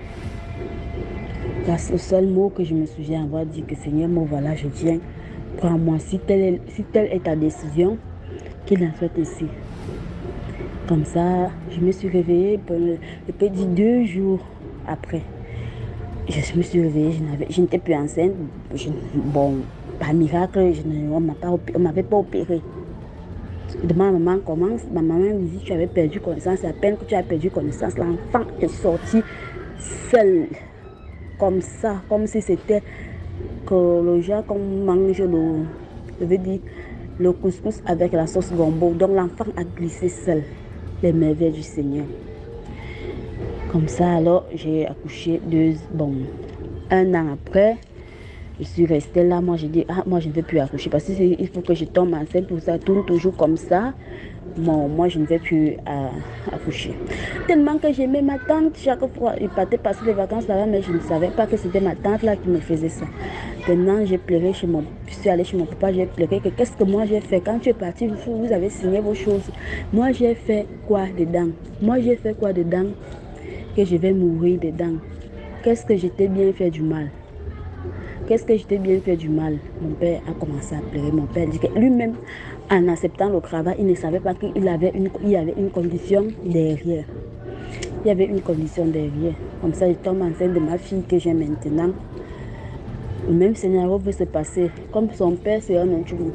C'est le seul mot que je me souviens avoir dit que Seigneur, moi voilà, je viens, prends-moi. Si telle est, si telle est ta décision, qu'il en soit ainsi. Comme ça, je me suis réveillée, je peux dire deux jours après. Je me suis réveillée, je n'étais plus enceinte. Je, bon, par miracle, je ne, on ne m'avait pas opéré. Ma maman commence, ma maman me dit, tu avais perdu connaissance, à peine que tu as perdu connaissance, l'enfant est sorti seul. Comme ça, comme si c'était que le genre qu'on mange le, je veux dire, le couscous avec la sauce gombo. Donc l'enfant a glissé seul. Les merveilles du Seigneur. Comme ça, alors j'ai accouché deux, bon, un an après. Je suis restée là. Moi, j'ai dit, ah, moi, je ne vais plus accoucher parce qu'il faut que je tombe enceinte. Pour ça tourne toujours comme ça. Bon, moi, je ne vais plus euh, accoucher. Tellement que j'aimais ma tante. Chaque fois, il partait passer les vacances là-bas, mais je ne savais pas que c'était ma tante là qui me faisait ça. Maintenant, j'ai pleuré chez mon... Je suis allée chez mon papa, j'ai pleuré que qu'est-ce que moi j'ai fait. Quand tu es parti, vous, vous avez signé vos choses. Moi, j'ai fait quoi dedans? Moi, j'ai fait quoi dedans? Que je vais mourir dedans. Qu'est-ce que j'étais bien fait du mal? Qu'est-ce que j'étais bien fait du mal? Mon père a commencé à pleurer. Mon père dit que lui-même, en acceptant le travail, il ne savait pas qu'il avait une, il y avait une condition derrière. Il y avait une condition derrière. Comme ça, je tombe enceinte de ma fille que j'ai maintenant. Le même scénario peut se passer. Comme son père, c'est un Antioubou.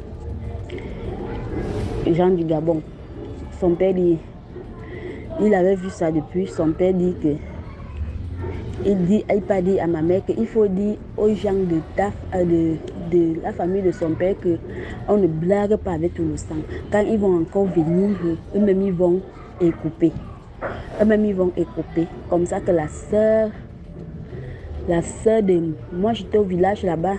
Jean du Gabon. Son père dit, il avait vu ça depuis. Son père dit que Il dit, il pas dit à ma mère qu'il faut dire aux gens de taf, de, de la famille de son père qu'on ne blague pas avec tout le sang. Quand ils vont encore venir, eux-mêmes ils vont écouper. Eux-mêmes ils vont écouper. Comme ça que la sœur, la sœur de... Moi j'étais au village là-bas,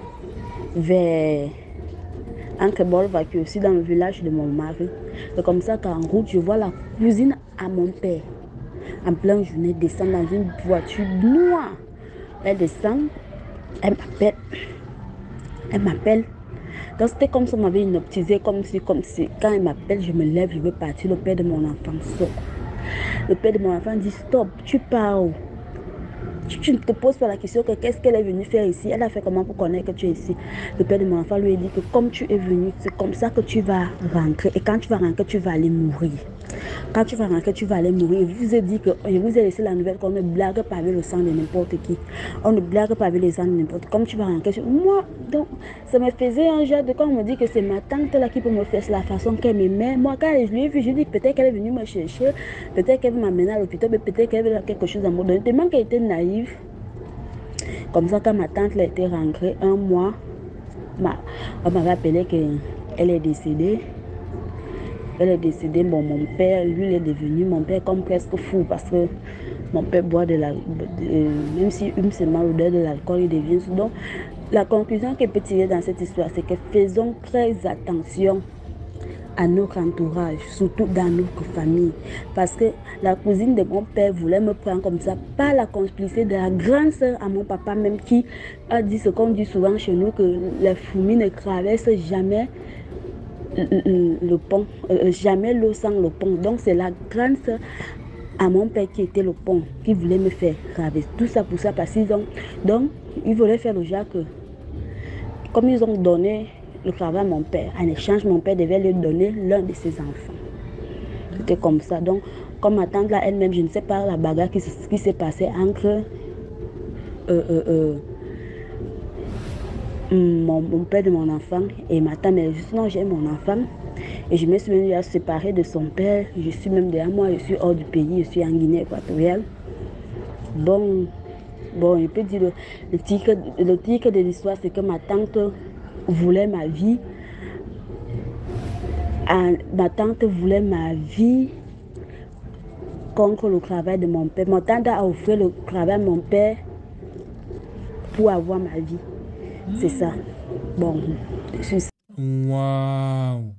vers Ankebol, qui est aussi dans le village de mon mari. C'est comme ça qu'en route, je vois la cousine à mon père, en pleine journée, descendre dans une voiture noire. Elle descend, elle m'appelle, elle m'appelle. Donc c'était comme si on m'avait hypnotisé, comme si, comme si, quand elle m'appelle, je me lève, je veux partir. Le père de mon enfant sort. Le père de mon enfant dit stop, tu pars où? Tu, tu ne te poses pas la question que qu'est-ce qu'elle est venue faire ici. Elle a fait comment pour connaître que tu es ici. Le père de mon enfant lui a dit que comme tu es venu, c'est comme ça que tu vas rentrer. Et quand tu vas rentrer, tu vas aller mourir. Quand tu vas rentrer, tu vas aller mourir. Je vous ai dit que je vous ai laissé la nouvelle qu'on ne blague pas avec le sang de n'importe qui. On ne blague pas avec les sang de n'importe qui. Comme tu vas rentrer, moi, donc, ça me faisait un genre de quand on me dit que c'est ma tante là qui peut me faire la façon qu'elle m'aimait. Moi, quand je lui ai vu, je dis peut-être qu'elle est venue me chercher, peut-être qu'elle veut m'amener à l'hôpital, mais peut-être qu'elle veut quelque chose à me donner. Tellement qu'elle était naïve. Comme ça, quand ma tante là était rentrée, un mois, ma, on m'avait appelé qu'elle est décédée. Elle est décédée. Bon, mon père, lui, il est devenu mon père comme presque fou parce que mon père boit de la... De, même si une semaine l'odeur de l'alcool, il devient... Donc, la conclusion que je peux tirer dans cette histoire, c'est que faisons très attention à notre entourage, surtout dans notre famille. Parce que la cousine de mon père voulait me prendre comme ça, pas la complicité de la grande sœur à mon papa même qui a dit ce qu'on dit souvent chez nous, que les fourmis ne traversent jamais le, le pont, euh, jamais l'eau sans le pont. Donc c'est la grande sœur à mon père qui était le pont, qui voulait me faire traverser. Tout ça pour ça, parce qu'ils ont... Donc, ils voulaient faire le genre que, comme ils ont donné le travail à mon père, en échange, mon père devait lui donner l'un de ses enfants. C'était comme ça. Donc, comme ma tante là, elle-même, je ne sais pas la bagarre qui, qui s'est passée entre euh, euh, euh, mon, mon père de mon enfant et ma tante. Mais justement, j'ai mon enfant et je me suis même séparée de son père. Je suis même derrière moi, je suis hors du pays, je suis en Guinée équatoriale. Bon, bon, je peux dire le, le titre, le titre de l'histoire, c'est que ma tante voulait ma vie. Euh, ma tante voulait ma vie contre le travail de mon père. Mon tante a offert le travail à mon père pour avoir ma vie. Mmh. C'est ça. Bon, je suis... Waouh!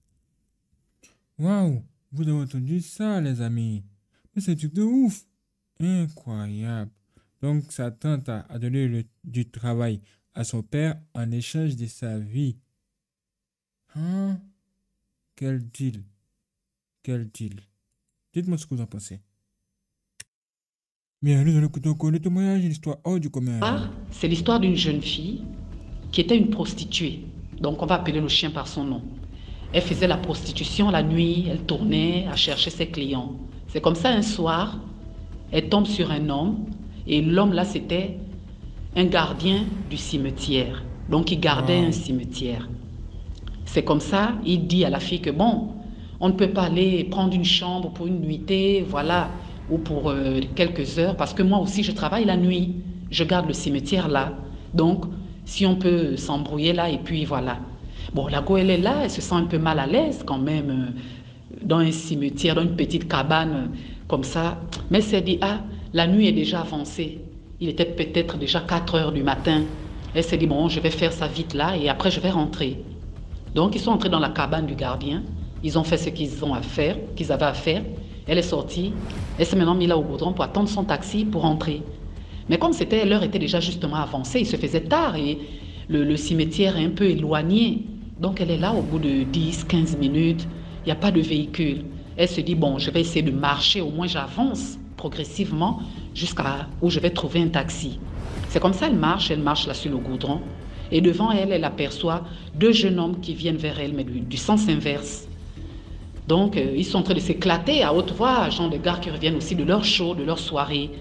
Waouh! Vous avez entendu ça, les amis? Mais c'est un truc de ouf! Incroyable! Donc, sa tante a, a donné le, du travail à son père en échange de sa vie. Hein? Quel deal? Quel deal? Dites-moi ce que vous en pensez. Bien, nous allons écouter encore le témoignage, une histoire hors du commun. Ah, c'est l'histoire d'une jeune fille qui était une prostituée. Donc, on va appeler le chien par son nom. Elle faisait la prostitution la nuit, elle tournait à chercher ses clients. C'est comme ça, un soir, elle tombe sur un homme, et l'homme là, c'était un gardien du cimetière. Donc, il gardait wow. un cimetière. C'est comme ça, il dit à la fille que bon, on ne peut pas aller prendre une chambre pour une nuitée, voilà, ou pour euh, quelques heures, parce que moi aussi, je travaille la nuit. Je garde le cimetière là. Donc, si on peut s'embrouiller là, et puis voilà. Bon, la go, elle est là, elle se sent un peu mal à l'aise quand même, euh, dans un cimetière, dans une petite cabane, euh, comme ça. Mais elle s'est dit, ah, la nuit est déjà avancée. Il était peut-être déjà quatre heures du matin. Elle s'est dit, bon, je vais faire ça vite là, et après je vais rentrer. Donc, ils sont entrés dans la cabane du gardien. Ils ont fait ce qu'ils ont à faire, qu'ils avaient à faire. Elle est sortie. Elle s'est maintenant mise là au goudron pour attendre son taxi pour rentrer. Mais comme c'était, l'heure était déjà justement avancée, il se faisait tard et le, le cimetière est un peu éloigné. Donc, elle est là au bout de dix, quinze minutes. Il n'y a pas de véhicule. Elle se dit, bon, je vais essayer de marcher. Au moins, j'avance progressivement jusqu'à où je vais trouver un taxi. C'est comme ça, elle marche. Elle marche là sur le goudron. Et devant elle, elle aperçoit deux jeunes hommes qui viennent vers elle, mais du, du sens inverse. Donc, euh, ils sont en train de s'éclater à haute voix, genre des gars qui reviennent aussi de leur show, de leur soirée.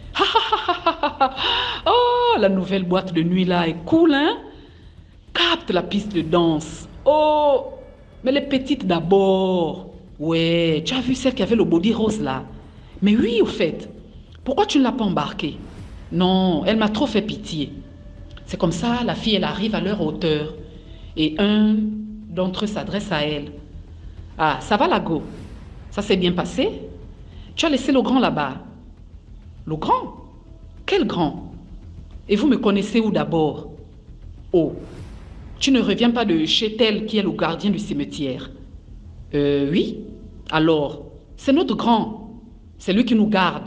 Oh, la nouvelle boîte de nuit là est cool, hein? Capte la piste de danse. Oh, mais les petites d'abord. Ouais, tu as vu celle qui avait le body rose là? Mais oui, au fait. Pourquoi tu ne l'as pas embarquée? Non, elle m'a trop fait pitié. C'est comme ça, la fille, elle arrive à leur hauteur. Et un d'entre eux s'adresse à elle. Ah, ça va, la go? Ça s'est bien passé? Tu as laissé le grand là-bas. Le grand? Quel grand? Et vous me connaissez où d'abord? Oh, tu ne reviens pas de chez tel qui est le gardien du cimetière? Euh, oui. Alors, c'est notre grand. C'est lui qui nous garde.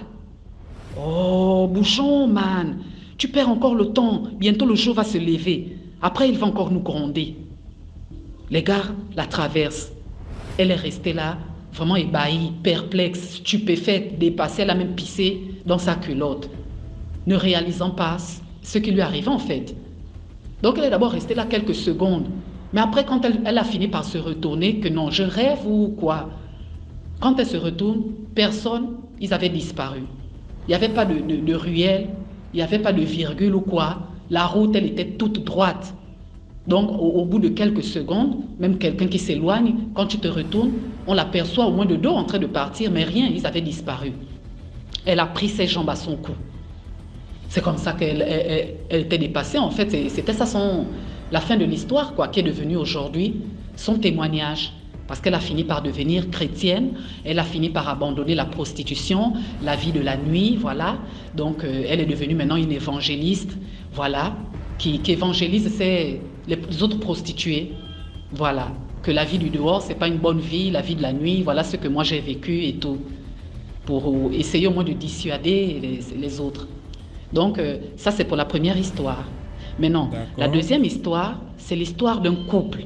Oh, bouchon, man. Tu perds encore le temps. Bientôt le jour va se lever. Après, il va encore nous gronder. Les gars la traversent. Elle est restée là, vraiment ébahie, perplexe, stupéfaite, dépassée. Elle a même pissé dans sa culotte, ne réalisant pas ce qui lui arrivait en fait. Donc elle est d'abord restée là quelques secondes. Mais après, quand elle, elle a fini par se retourner, que non, je rêve ou quoi? Quand elle se retourne, personne, ils avaient disparu. Il n'y avait pas de, de, de ruelle, il n'y avait pas de virgule ou quoi. La route, elle était toute droite. Donc, au, au bout de quelques secondes, même quelqu'un qui s'éloigne, quand tu te retournes, on l'aperçoit au moins de dos en train de partir, mais rien, ils avaient disparu. Elle a pris ses jambes à son cou. C'est comme ça qu'elle elle, elle, elle était dépassée. En fait, c'était ça son, la fin de l'histoire, quoi, qui est devenue aujourd'hui son témoignage. Parce qu'elle a fini par devenir chrétienne, elle a fini par abandonner la prostitution, la vie de la nuit, voilà. Donc, euh, elle est devenue maintenant une évangéliste, voilà, qui, qui évangélise ses, les autres prostituées, voilà. Que la vie du dehors, c'est pas une bonne vie, la vie de la nuit, voilà ce que moi j'ai vécu et tout, pour essayer au moins de dissuader les, les autres. Donc, euh, ça c'est pour la première histoire. Maintenant, la deuxième histoire, c'est l'histoire d'un couple.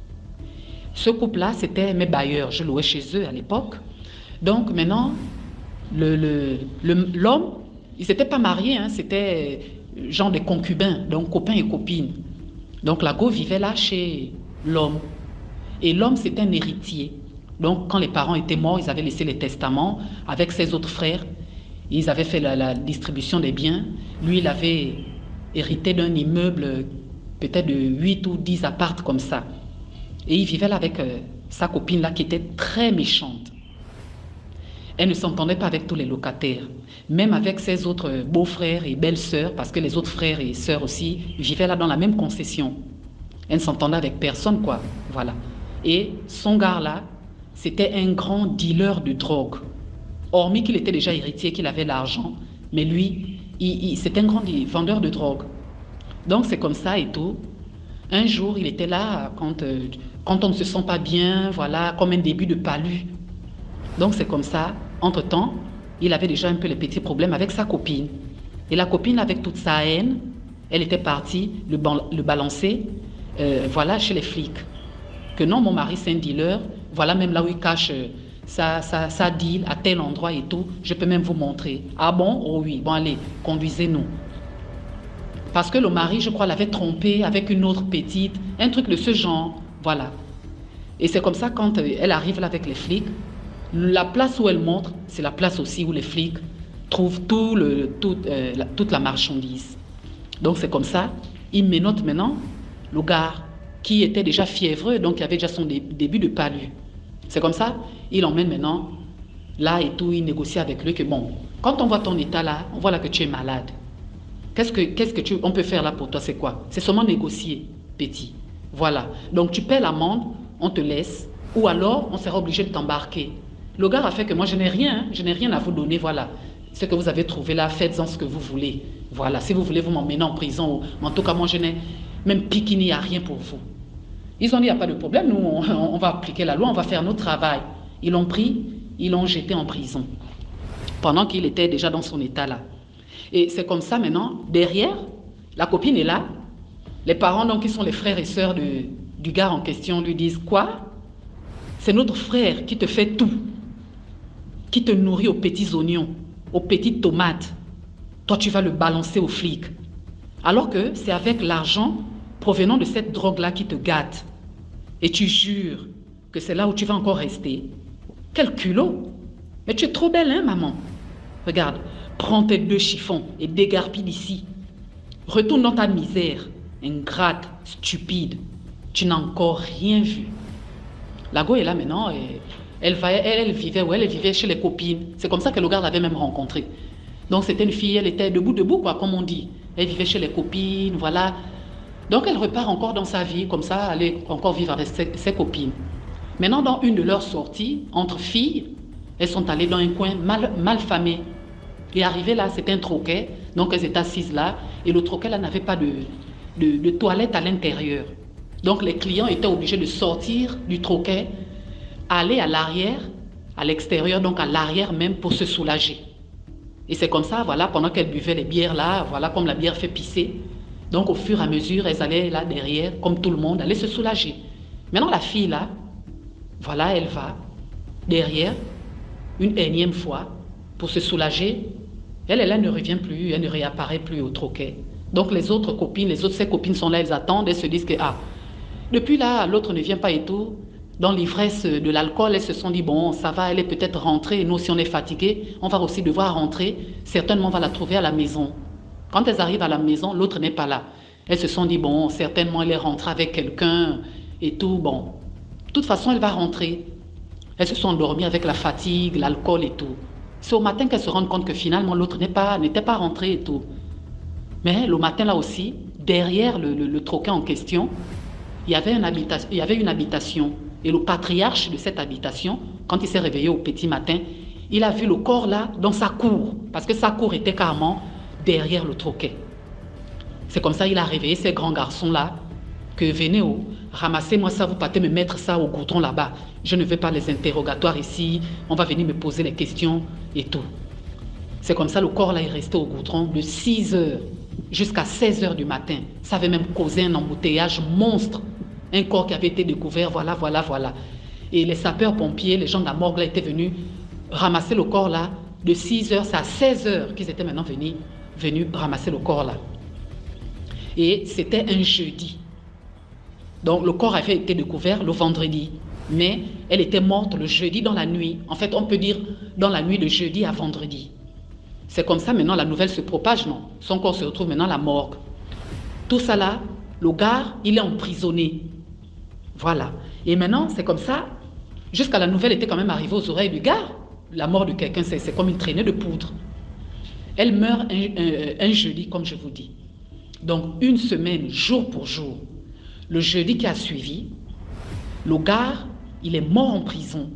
Ce couple-là, c'était mes bailleurs. Je louais chez eux à l'époque. Donc maintenant, le, le, le, l'homme, ils n'étaient pas mariés, hein, c'était genre des concubins, donc copains et copines. Donc la go vivait là chez l'homme. Et l'homme, c'était un héritier. Donc quand les parents étaient morts, ils avaient laissé les testaments avec ses autres frères. Ils avaient fait la, la distribution des biens. Lui, il avait hérité d'un immeuble, peut-être de huit ou dix appartes comme ça. Et il vivait là avec euh, sa copine là qui était très méchante. Elle ne s'entendait pas avec tous les locataires, même avec ses autres beaux-frères et belles-sœurs, parce que les autres frères et sœurs aussi vivaient là dans la même concession. Elle ne s'entendait avec personne, quoi. Voilà. Et son gars là, c'était un grand dealer de drogue. Hormis qu'il était déjà héritier, qu'il avait l'argent, mais lui, il, il, c'était un grand vendeur de drogue. Donc c'est comme ça et tout. Un jour, il était là quand, euh, quand on ne se sent pas bien, voilà, comme un début de palu. Donc c'est comme ça. Entre-temps, il avait déjà un peu les petits problèmes avec sa copine. Et la copine, avec toute sa haine, elle était partie le, ban le balancer, euh, voilà, chez les flics. Que non, mon mari c'est un dealer, voilà même là où il cache euh, sa, sa, sa deal à tel endroit et tout. Je peux même vous montrer. Ah bon? Oh oui, bon allez, conduisez-nous. Parce que le mari, je crois, l'avait trompé avec une autre petite, un truc de ce genre, voilà. Et c'est comme ça, quand elle arrive là avec les flics, la place où elle montre, c'est la place aussi où les flics trouvent tout le, tout, euh, la, toute la marchandise. Donc c'est comme ça, ils menottent maintenant le gars qui était déjà fiévreux, donc il avait déjà son dé début de palu. C'est comme ça, il l'emmène maintenant là et tout, il négocie avec lui que bon, quand on voit ton état là, on voit là que tu es malade. Qu'est-ce que, qu'est-ce que tu, on peut faire là pour toi, c'est quoi? C'est seulement négocier, petit. Voilà. Donc tu paies l'amende, on te laisse, ou alors on sera obligé de t'embarquer. Le gars a fait que moi je n'ai rien, je n'ai rien à vous donner, voilà. Ce que vous avez trouvé là, faites-en ce que vous voulez. Voilà, si vous voulez vous m'emmener en prison, ou, en tout cas moi je n'ai même piquiné à rien pour vous. Ils ont dit, il n'y a pas de problème, nous on, on va appliquer la loi, on va faire notre travail. Ils l'ont pris, ils l'ont jeté en prison, pendant qu'il était déjà dans son état là. Et c'est comme ça maintenant, derrière, la copine est là, les parents donc qui sont les frères et sœurs de, du gars en question lui disent, quoi? C'est notre frère qui te fait tout, qui te nourrit aux petits oignons, aux petites tomates. Toi, tu vas le balancer aux flics. Alors que c'est avec l'argent provenant de cette drogue-là qui te gâte. Et tu jures que c'est là où tu vas encore rester. Quel culot! Mais tu es trop belle, hein, maman? Regarde, prends tes deux chiffons et dégarpille d'ici. Retourne dans ta misère, ingrate, stupide. Tu n'as encore rien vu. La go est là maintenant et elle, va, elle, elle vivait où elle vivait chez les copines. C'est comme ça que le gars l'avait même rencontré. Donc c'était une fille, elle était debout, debout, quoi, comme on dit. Elle vivait chez les copines, voilà. Donc elle repart encore dans sa vie, comme ça, elle est encore vivre avec ses, ses copines. Maintenant, dans une de leurs sorties, entre filles, elles sont allées dans un coin mal, mal famé. Et arrivé là, c'était un troquet, donc elles étaient assises là, et le troquet là n'avait pas de, de, de toilette à l'intérieur. Donc les clients étaient obligés de sortir du troquet, aller à l'arrière, à l'extérieur, donc à l'arrière même pour se soulager. Et c'est comme ça, voilà, pendant qu'elles buvaient les bières là, voilà, comme la bière fait pisser. Donc au fur et à mesure, elles allaient là derrière, comme tout le monde, aller se soulager. Maintenant la fille là, voilà, elle va derrière, une énième fois, pour se soulager. Elle, elle, elle ne revient plus, elle ne réapparaît plus au troquet. Donc les autres copines, les autres ses copines sont là, elles attendent, elles se disent que, ah, depuis là, l'autre ne vient pas et tout. Dans l'ivresse de l'alcool, elles se sont dit, bon, ça va, elle est peut-être rentrée, et nous, si on est fatigué, on va aussi devoir rentrer, certainement on va la trouver à la maison. Quand elles arrivent à la maison, l'autre n'est pas là. Elles se sont dit, bon, certainement elle est rentrée avec quelqu'un et tout, bon. De toute façon, elle va rentrer. Elles se sont endormies avec la fatigue, l'alcool et tout. C'est au matin qu'elles se rendent compte que finalement, l'autre n'est pas, n'était pas rentré et tout. Mais le matin là aussi, derrière le, le, le troquet en question, il y avait une habitation, il y avait une habitation. Et le patriarche de cette habitation, quand il s'est réveillé au petit matin, il a vu le corps là dans sa cour, parce que sa cour était carrément derrière le troquet. C'est comme ça qu'il a réveillé ces grands garçons là, que venez, oh, ramassez-moi ça, vous partez me mettre ça au goudron là-bas. Je ne veux pas les interrogatoires ici, on va venir me poser les questions et tout. C'est comme ça le corps là est resté au goudron de six heures jusqu'à seize heures du matin. Ça avait même causé un embouteillage monstre. Un corps qui avait été découvert, voilà, voilà, voilà. Et les sapeurs-pompiers, les gens de la morgue là étaient venus ramasser le corps là. De six heures, c'est à seize heures qu'ils étaient maintenant venus, venus ramasser le corps là. Et c'était un jeudi. Donc le corps avait été découvert le vendredi. Mais elle était morte le jeudi dans la nuit. En fait, on peut dire dans la nuit de jeudi à vendredi. C'est comme ça maintenant la nouvelle se propage, non? Son corps se retrouve maintenant à la morgue. Tout ça là, le gars, il est emprisonné. Voilà. Et maintenant, c'est comme ça, jusqu'à la nouvelle était quand même arrivée aux oreilles du gars. La mort de quelqu'un, c'est comme une traînée de poudre. Elle meurt un, un, un jeudi, comme je vous dis. Donc, une semaine, jour pour jour. Le jeudi qui a suivi, le gars, il est mort en prison.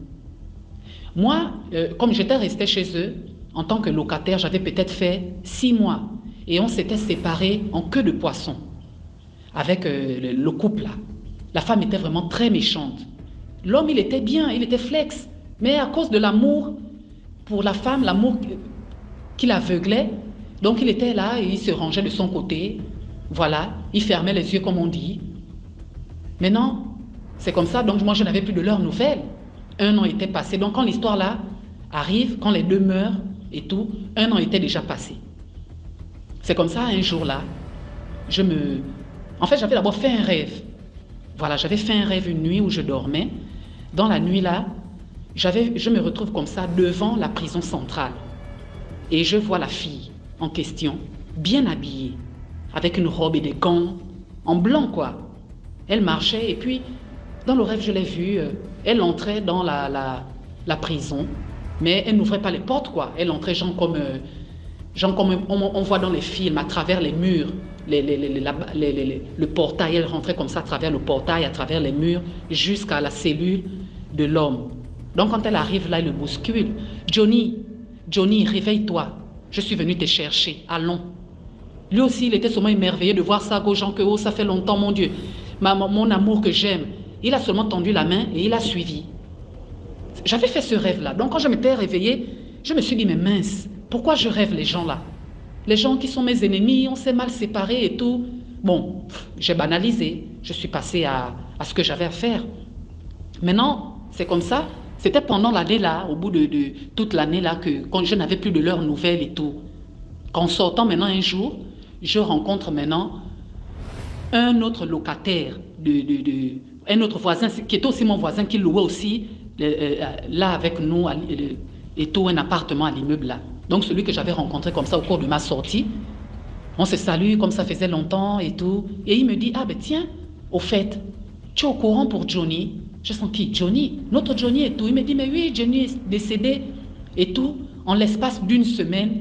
Moi, euh, comme j'étais resté chez eux, en tant que locataire, j'avais peut-être fait six mois. Et on s'était séparés en queue de poisson avec euh, le, le couple là. La femme était vraiment très méchante. L'homme, il était bien, il était flex. Mais à cause de l'amour pour la femme, l'amour qui l'aveuglait, donc il était là et il se rangeait de son côté. Voilà, il fermait les yeux comme on dit. Mais non, c'est comme ça, donc moi je n'avais plus de leurs nouvelles. Un an était passé, donc quand l'histoire là arrive, quand les deux meurent et tout, un an était déjà passé. C'est comme ça, un jour là, je me... En fait, j'avais d'abord fait un rêve. Voilà, j'avais fait un rêve une nuit où je dormais. Dans la nuit là, j'avais, je me retrouve comme ça devant la prison centrale. Et je vois la fille en question, bien habillée, avec une robe et des gants, en blanc quoi. Elle marchait et puis, dans le rêve, je l'ai vue, elle entrait dans la, la, la prison, mais elle n'ouvrait pas les portes quoi. Elle entrait genre comme, genre comme on, on voit dans les films, à travers les murs. Les, les, les, les, les, les, le portail, elle rentrait comme ça à travers le portail, à travers les murs, jusqu'à la cellule de l'homme. Donc quand elle arrive là, elle le bouscule. Johnny, Johnny, réveille-toi. Je suis venu te chercher, allons. Lui aussi, il était seulement émerveillé de voir ça, aux gens que oh, ça fait longtemps, mon Dieu. Ma, mon amour que j'aime. Il a seulement tendu la main et il a suivi. J'avais fait ce rêve-là. Donc quand je m'étais réveillée, je me suis dit, mais mince, pourquoi je rêve les gens là? Les gens qui sont mes ennemis, on s'est mal séparés et tout. Bon, j'ai banalisé. Je suis passée à, à ce que j'avais à faire. Maintenant, c'est comme ça. C'était pendant l'année là, au bout de, de toute l'année là, que quand je n'avais plus de leurs nouvelles et tout. Qu'en sortant maintenant un jour, je rencontre maintenant un autre locataire, de, de, de, un autre voisin, qui était aussi mon voisin, qui louait aussi euh, là avec nous et tout, un appartement à l'immeuble là. Donc celui que j'avais rencontré comme ça au cours de ma sortie, on se salue comme ça faisait longtemps et tout. Et il me dit, ah ben tiens, au fait, tu es au courant pour Johnny? Je sens qui? Johnny, notre Johnny et tout. Il me dit, mais oui, Johnny est décédé et tout. En l'espace d'une semaine,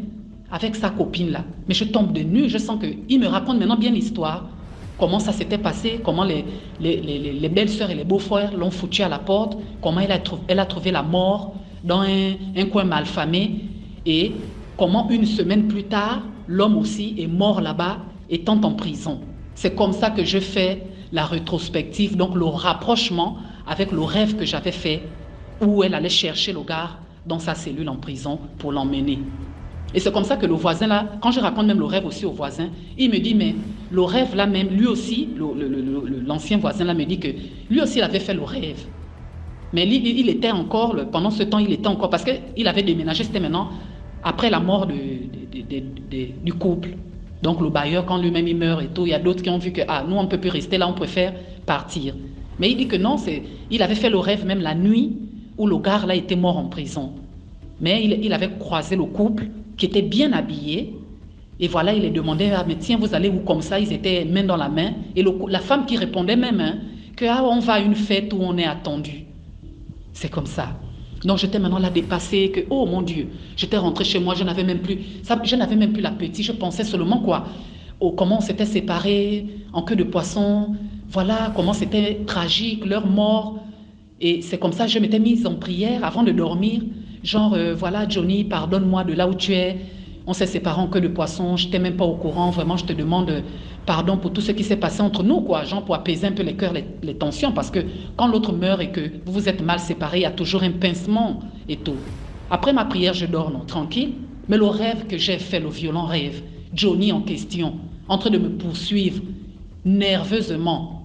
avec sa copine là. Mais je tombe de nu, je sens qu'il me raconte maintenant bien l'histoire, comment ça s'était passé, comment les, les, les, les belles-sœurs et les beaux-frères l'ont foutu à la porte, comment elle a, elle a trouvé la mort dans un, un coin malfamé, et comment une semaine plus tard, l'homme aussi est mort là-bas, étant en prison. C'est comme ça que je fais la rétrospective, donc le rapprochement avec le rêve que j'avais fait, où elle allait chercher le gars dans sa cellule en prison pour l'emmener. Et c'est comme ça que le voisin là, quand je raconte même le rêve aussi au voisin, il me dit, mais le rêve là même, lui aussi, l'ancien voisin là me dit que lui aussi il avait fait le rêve. Mais lui, il était encore, pendant ce temps, il était encore, parce qu'il avait déménagé, c'était maintenant après la mort de, de, de, de, de, du couple. Donc le bailleur, quand lui-même il meurt et tout, il y a d'autres qui ont vu que, ah, nous on ne peut plus rester là, on préfère partir. Mais il dit que non, il avait fait le rêve même la nuit où le gars là était mort en prison. Mais il, il avait croisé le couple qui était bien habillé. Et voilà, il les demandait, ah, mais tiens, vous allez où comme ça? Ils étaient main dans la main. Et le, la femme qui répondait même, hein, que ah, on va à une fête où on est attendu. C'est comme ça. Donc j'étais maintenant là dépassée, que oh mon Dieu, j'étais rentrée chez moi, je n'avais même plus, ça, je n'avais même plus l'appétit, je pensais seulement quoi, oh, comment on s'était séparés en queue de poisson, voilà comment c'était tragique, leur mort. Et c'est comme ça que je m'étais mise en prière avant de dormir, genre euh, voilà Johnny, pardonne-moi de là où tu es, on s'est séparés en queue de poisson, je n'étais même pas au courant, vraiment je te demande pardon pour tout ce qui s'est passé entre nous, quoi, genre pour apaiser un peu les cœurs, les, les tensions, parce que quand l'autre meurt et que vous vous êtes mal séparés, il y a toujours un pincement et tout. Après ma prière, je dors, non, tranquille, mais le rêve que j'ai fait, le violent rêve, Johnny en question, en train de me poursuivre nerveusement,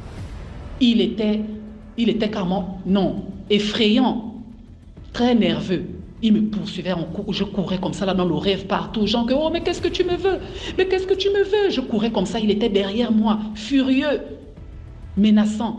il était, il était carrément, non, effrayant, très nerveux. Il me poursuivait, en cou je courais comme ça là dans le rêve partout, genre que, oh mais qu'est-ce que tu me veux? Mais qu'est-ce que tu me veux? Je courais comme ça, il était derrière moi, furieux, menaçant.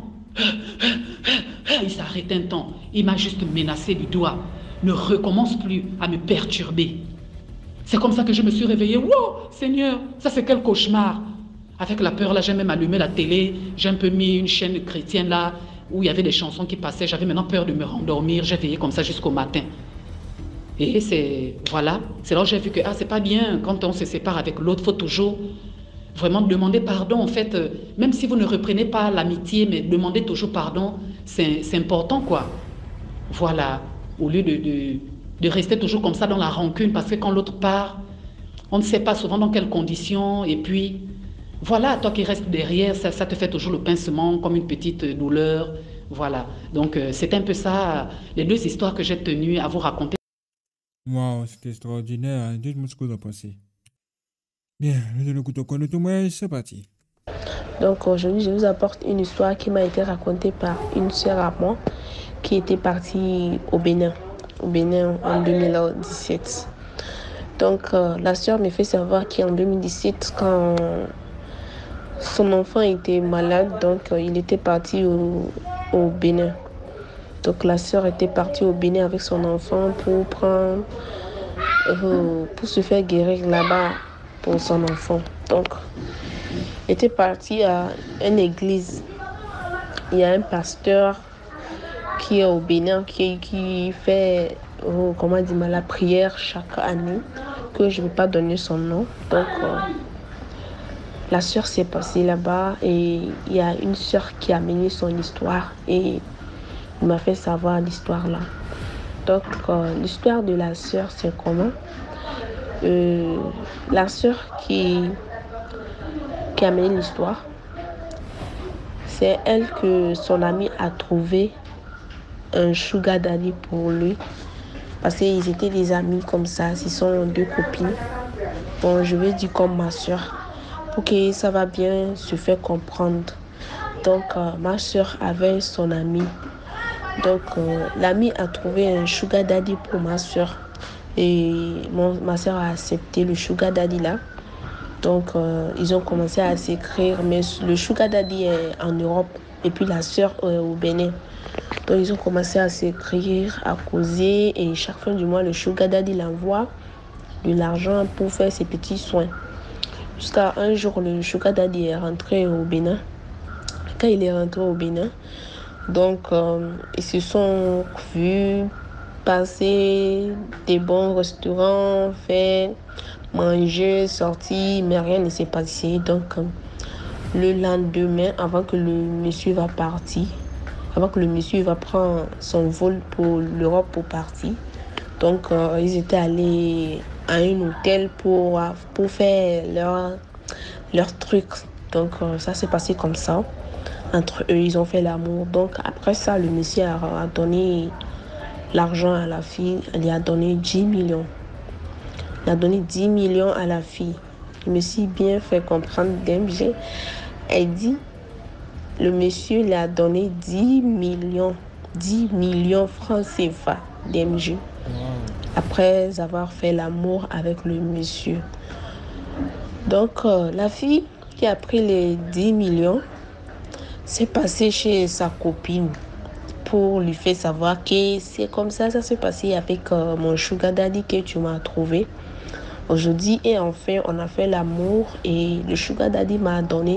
Il s'arrêtait un temps, il m'a juste menacé du doigt, ne recommence plus à me perturber. C'est comme ça que je me suis réveillée, wow, Seigneur, ça c'est quel cauchemar. Avec la peur là, j'ai même allumé la télé, j'ai un peu mis une chaîne chrétienne là, où il y avait des chansons qui passaient, j'avais maintenant peur de me rendormir, j'ai veillé comme ça jusqu'au matin. Et c'est, voilà, c'est là où j'ai vu que, ah, c'est pas bien, quand on se sépare avec l'autre, il faut toujours vraiment demander pardon. En fait, euh, même si vous ne reprenez pas l'amitié, mais demandez toujours pardon, c'est important, quoi. Voilà, au lieu de, de, de rester toujours comme ça dans la rancune, parce que quand l'autre part, on ne sait pas souvent dans quelles conditions, et puis, voilà, toi qui restes derrière, ça, ça te fait toujours le pincement, comme une petite douleur, voilà. Donc, euh, c'est un peu ça, les deux histoires que j'ai tenues à vous raconter. Wow, c'était extraordinaire. Dites-moi ce que vous en pensez. Bien, nous allons écouter encore le témoignage, c'est parti. Donc aujourd'hui, je vous apporte une histoire qui m'a été racontée par une sœur à moi qui était partie au Bénin, au Bénin en deux mille dix-sept. Donc euh, la sœur me fait savoir qu'en deux mille dix-sept, quand son enfant était malade, donc euh, il était parti au, au Bénin. Donc la sœur était partie au Bénin avec son enfant pour prendre, euh, pour se faire guérir là-bas pour son enfant. Donc, elle était partie à une église. Il y a un pasteur qui est au Bénin qui, qui fait, oh, comment dire, la prière chaque année, que je ne vais pas donner son nom. Donc, euh, la sœur s'est passée là-bas et il y a une sœur qui a mené son histoire et il m'a fait savoir l'histoire là. Donc, euh, l'histoire de la sœur, c'est comment euh, la sœur qui, qui a mené l'histoire, c'est elle que son ami a trouvé un sugar daddy pour lui. Parce qu'ils étaient des amis comme ça, ce sont deux copines. Bon, je vais dire comme ma sœur, pour que ça va bien se faire comprendre. Donc, euh, ma sœur avait son ami. Donc, euh, l'ami a trouvé un sugar daddy pour ma soeur. Et mon, ma soeur a accepté le sugar daddy là. Donc, euh, ils ont commencé à s'écrire. Mais le sugar daddy est en Europe. Et puis la soeur est au Bénin. Donc, ils ont commencé à s'écrire, à causer. Et chaque fin du mois, le sugar daddy l'envoie de l'argent pour faire ses petits soins. Jusqu'à un jour, le sugar daddy est rentré au Bénin. Quand il est rentré au Bénin, donc, euh, ils se sont vus passer des bons restaurants, fait manger, sortir, mais rien ne s'est passé. Donc, euh, le lendemain, avant que le monsieur va partir, avant que le monsieur va prendre son vol pour l'Europe pour partir, donc euh, ils étaient allés à un hôtel pour, pour faire leur, leur truc. Donc, euh, ça s'est passé comme ça. Entre eux, ils ont fait l'amour. Donc, après ça, le monsieur a, a donné l'argent à la fille. Il lui a donné dix millions. Il a donné dix millions à la fille. Je me suis bien fait comprendre D M G. Elle dit, le monsieur lui a donné dix millions. dix millions francs C F A, D M G. Wow. Après avoir fait l'amour avec le monsieur. Donc, euh, la fille qui a pris les dix millions, c'est passé chez sa copine pour lui faire savoir que c'est comme ça, ça s'est passé avec euh, mon sugar daddy que tu m'as trouvé aujourd'hui. Et enfin, on a fait l'amour et le sugar daddy m'a donné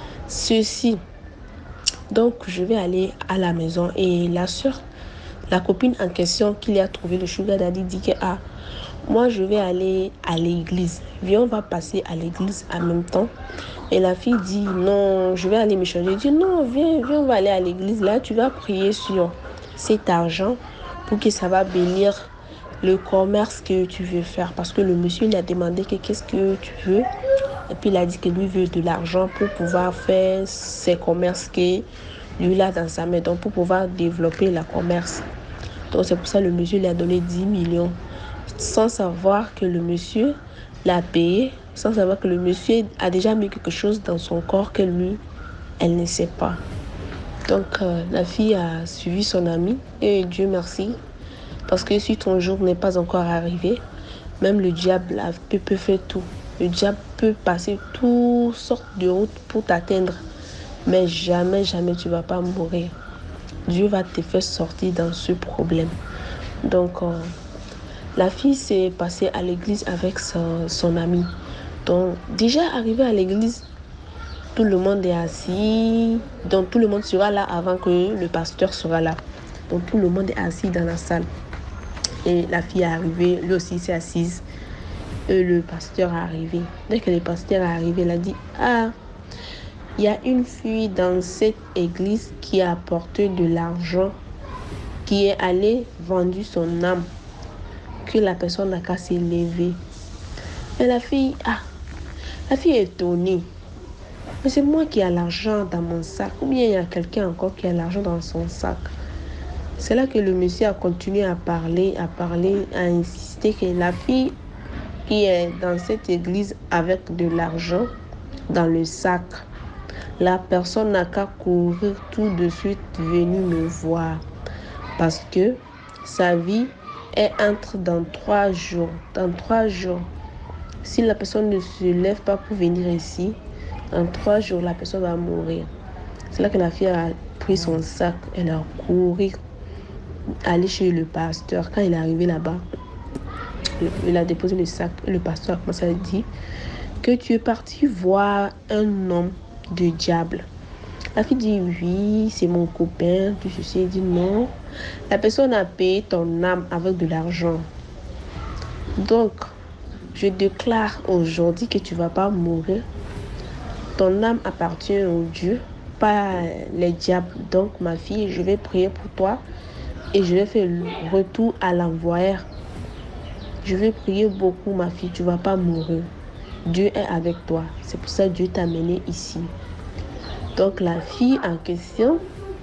ceci. Donc, je vais aller à la maison et la soeur, la copine en question qui a trouvé le sugar daddy dit que ah, moi je vais aller à l'église. Viens, on va passer à l'église en même temps. Et la fille dit non, je vais aller me changer. Elle dit non, viens, viens, on va aller à l'église. Là, tu vas prier sur cet argent pour que ça va bénir le commerce que tu veux faire. Parce que le monsieur lui a demandé que qu'est-ce que tu veux. Et puis il a dit que lui veut de l'argent pour pouvoir faire ses commerces que lui a dans sa main. Donc pour pouvoir développer le commerce. Donc c'est pour ça que le monsieur lui a donné dix millions. Sans savoir que le monsieur l'a payé. Sans savoir que le monsieur a déjà mis quelque chose dans son corps que lui, elle ne sait pas. Donc, euh, la fille a suivi son ami et Dieu merci. Parce que si ton jour n'est pas encore arrivé, même le diable peut, peut faire tout. Le diable peut passer toutes sortes de routes pour t'atteindre. Mais jamais, jamais tu ne vas pas mourir. Dieu va te faire sortir dans ce problème. Donc, euh, la fille s'est passée à l'église avec son, son ami. Donc, déjà arrivé à l'église, tout le monde est assis. Donc, tout le monde sera là avant que le pasteur sera là. Donc, tout le monde est assis dans la salle. Et la fille est arrivée, lui aussi s'est assise. Et le pasteur est arrivé. Dès que le pasteur est arrivé, il a dit, ah, il y a une fille dans cette église qui a apporté de l'argent, qui est allée vendre son âme, que la personne n'a qu'à s'élever. Et la fille, ah, la fille est étonnée. Mais c'est moi qui ai l'argent dans mon sac. Ou bien il y a quelqu'un encore qui a l'argent dans son sac. C'est là que le monsieur a continué à parler, à parler, à insister que la fille qui est dans cette église avec de l'argent dans le sac, la personne n'a qu'à courir tout de suite venir me voir. Parce que sa vie est entre dans trois jours. Dans trois jours. Si la personne ne se lève pas pour venir ici, en trois jours, la personne va mourir. C'est là que la fille a pris son sac, elle a couru, aller chez le pasteur. Quand il est arrivé là-bas, il a déposé le sac. Le pasteur a commencé à dire que tu es parti voir un homme de diable. La fille dit oui, c'est mon copain. Tout ceci, elle dit non. La personne a payé ton âme avec de l'argent. Donc, je déclare aujourd'hui que tu ne vas pas mourir. Ton âme appartient au Dieu, pas les diables. Donc, ma fille, je vais prier pour toi et je vais faire le retour à l'envoyeur. Je vais prier beaucoup, ma fille. Tu ne vas pas mourir. Dieu est avec toi. C'est pour ça que Dieu t'a amené ici. Donc, la fille en question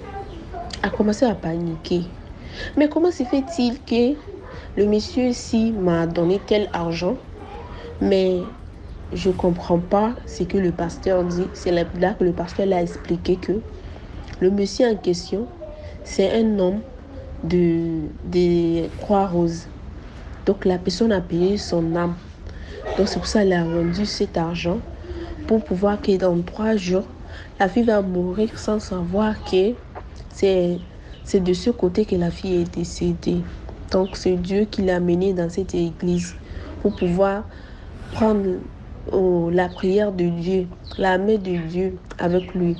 a commencé à paniquer. Mais comment se fait-il que le monsieur ici m'a donné tel argent, mais je ne comprends pas ce que le pasteur dit. C'est là que le pasteur l'a expliqué que le monsieur en question, c'est un homme de, de Croix-Rouge. Donc la personne a payé son âme. Donc c'est pour ça qu'elle a rendu cet argent pour pouvoir que dans trois jours, la fille va mourir sans savoir que c'est, c'est de ce côté que la fille est décédée. Donc c'est Dieu qui l'a menée dans cette église pour pouvoir prendre oh, la prière de Dieu, la main de Dieu avec lui.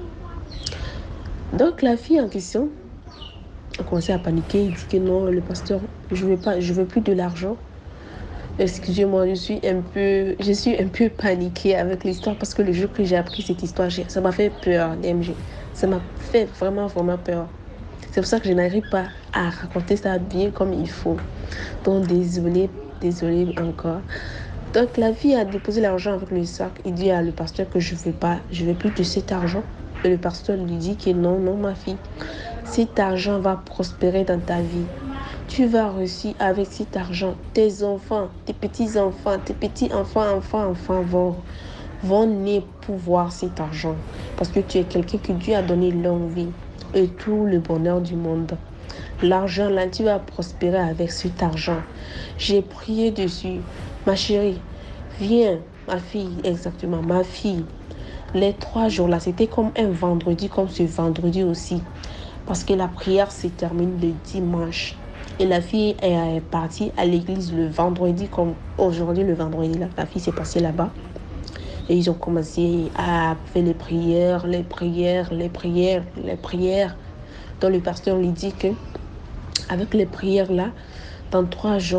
Donc la fille en question a commencé à paniquer. Il dit que non, le pasteur, je veux pas, je veux plus de l'argent. Excusez-moi, je suis un peu, je suis un peu paniquée avec l'histoire parce que le jour que j'ai appris cette histoire, j'ai- ça m'a fait peur, D M G. Ça m'a fait vraiment, vraiment peur. C'est pour ça que je n'arrive pas à raconter ça bien comme il faut. Donc, désolé, désolé encore. Donc, la fille a déposé l'argent avec le sac. Il dit à le pasteur que je ne veux pas, je ne veux plus de cet argent. Et le pasteur lui dit que non, non, ma fille, cet argent va prospérer dans ta vie. Tu vas réussir avec cet argent. Tes enfants, tes petits-enfants, tes petits-enfants, enfants, enfants vont, vont naître pour voir cet argent. Parce que tu es quelqu'un que Dieu a donné longue vie et tout le bonheur du monde. L'argent, là, tu vas prospérer avec cet argent. J'ai prié dessus. Ma chérie, viens, ma fille, exactement, ma fille. Les trois jours là, c'était comme un vendredi, comme ce vendredi aussi. Parce que la prière se termine le dimanche. Et la fille est partie à l'église le vendredi, comme aujourd'hui le vendredi là. La fille s'est passée là-bas. Et ils ont commencé à faire les prières, les prières, les prières, les prières. Donc le pasteur lui dit que avec les prières là, dans trois jours,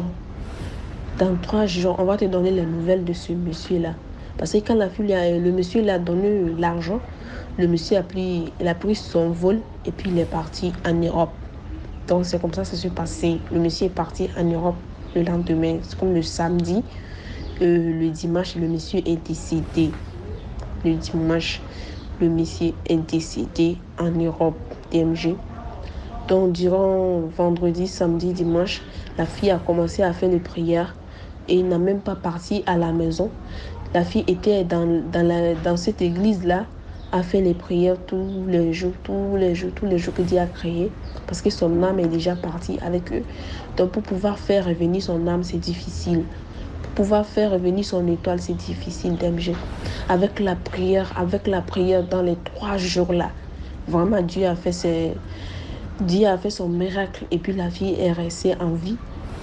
dans trois jours, on va te donner les nouvelles de ce monsieur-là. Parce que quand la fille, le monsieur lui a donné l'argent, le monsieur a pris, il a pris son vol et puis il est parti en Europe. Donc c'est comme ça que ça s'est passé. Le monsieur est parti en Europe le lendemain, c'est comme le samedi. Euh, le dimanche, le monsieur est décédé. Le dimanche, le monsieur est décédé en Europe, D M G. Donc durant vendredi, samedi, dimanche, la fille a commencé à faire les prières et il n'a même pas parti à la maison. La fille était dans, dans, la, dans cette église-là, a fait les prières tous les jours, tous les jours, tous les jours que Dieu a créé, parce que son âme est déjà partie avec eux. Donc pour pouvoir faire revenir son âme, c'est difficile. Pour pouvoir faire revenir son étoile, c'est difficile, D M G. Avec la prière, avec la prière dans les trois jours-là, vraiment Dieu a fait ses... Dieu a fait son miracle et puis la fille est restée en vie.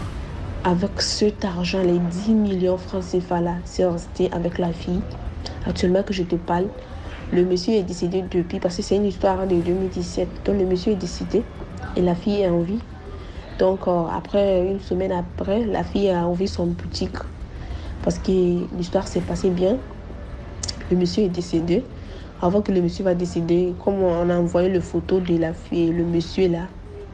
Avec cet argent, les dix millions francs C F A là, c'est resté avec la fille. Actuellement que je te parle, le monsieur est décédé depuis, parce que c'est une histoire de deux mille dix-sept. Donc le monsieur est décédé et la fille est en vie. Donc euh, après, une semaine après, la fille a ouvert son boutique. Parce que l'histoire s'est passée bien. Le monsieur est décédé. Avant que le monsieur va décéder, comme on a envoyé le photo de la fille, le monsieur là,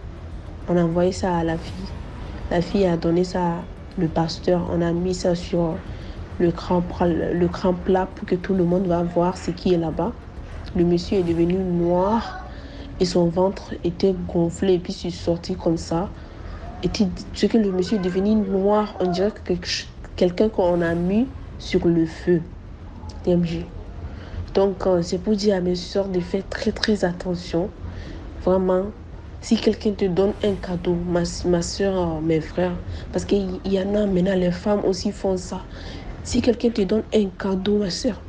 on a envoyé ça à la fille. La fille a donné ça, le pasteur, on a mis ça sur le cran, le cran plat pour que tout le monde va voir ce qui est là-bas. Le monsieur est devenu noir et son ventre était gonflé et puis c'est sorti comme ça. Et ce que le monsieur est devenu noir, on dirait que quelqu'un qu'on a mis sur le feu. D M G. Donc, euh, c'est pour dire à mes soeurs de faire très très attention. Vraiment, si quelqu'un te donne un cadeau, ma, ma soeur, euh, mes frères, parce qu'il y en a maintenant, les femmes aussi font ça. Si quelqu'un te donne un cadeau, ma soeur,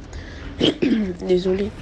désolée.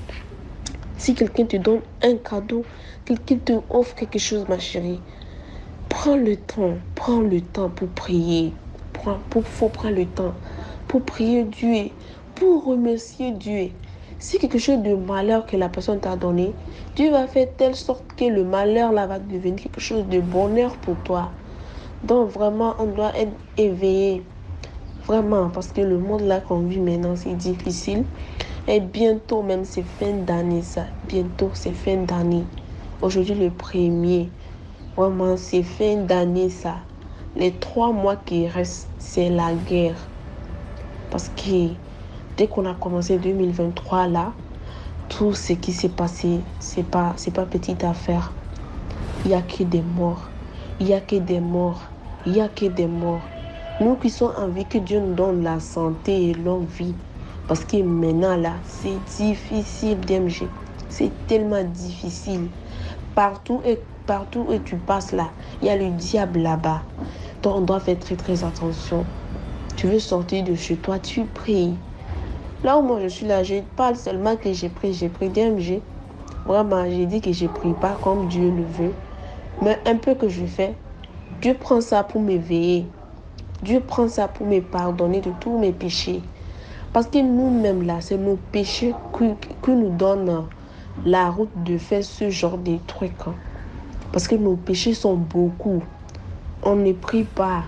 Si quelqu'un te donne un cadeau, quelqu'un te offre quelque chose, ma chérie, prends le temps, prends le temps pour prier. Prends, pour, faut prendre le temps pour prier Dieu, pour remercier Dieu. Si quelque chose de malheur que la personne t'a donné, Dieu va faire telle sorte que le malheur là va devenir quelque chose de bonheur pour toi. Donc vraiment, on doit être éveillé. Vraiment, parce que le monde là qu'on vit maintenant, c'est difficile. Et bientôt, même c'est fin d'année ça. Bientôt, c'est fin d'année. Aujourd'hui, le premier. Vraiment, c'est fin d'année ça. Les trois mois qui restent, c'est la guerre. Parce que dès qu'on a commencé deux mille vingt-trois là, tout ce qui s'est passé, c'est pas, c'est pas petite affaire. Il n'y a que des morts. Il n'y a que des morts. Il n'y a que des morts. Nous qui sommes en vie, que Dieu nous donne la santé et longue vie. Parce que maintenant là, c'est difficile, D M G. C'est tellement difficile. Partout et partout où tu passes là, il y a le diable là-bas. Donc on doit faire très très attention. Tu veux sortir de chez toi, tu pries. Là où moi je suis là, je parle seulement que j'ai pris, j'ai pris D M G. Vraiment, j'ai dit que je ne prie pas comme Dieu le veut. Mais un peu que je fais, Dieu prend ça pour m'éveiller. Dieu prend ça pour me pardonner de tous mes péchés. Parce que nous-mêmes là, c'est nos péchés qui, qui nous donnent la route de faire ce genre de trucs. Parce que nos péchés sont beaucoup. On ne prie pas.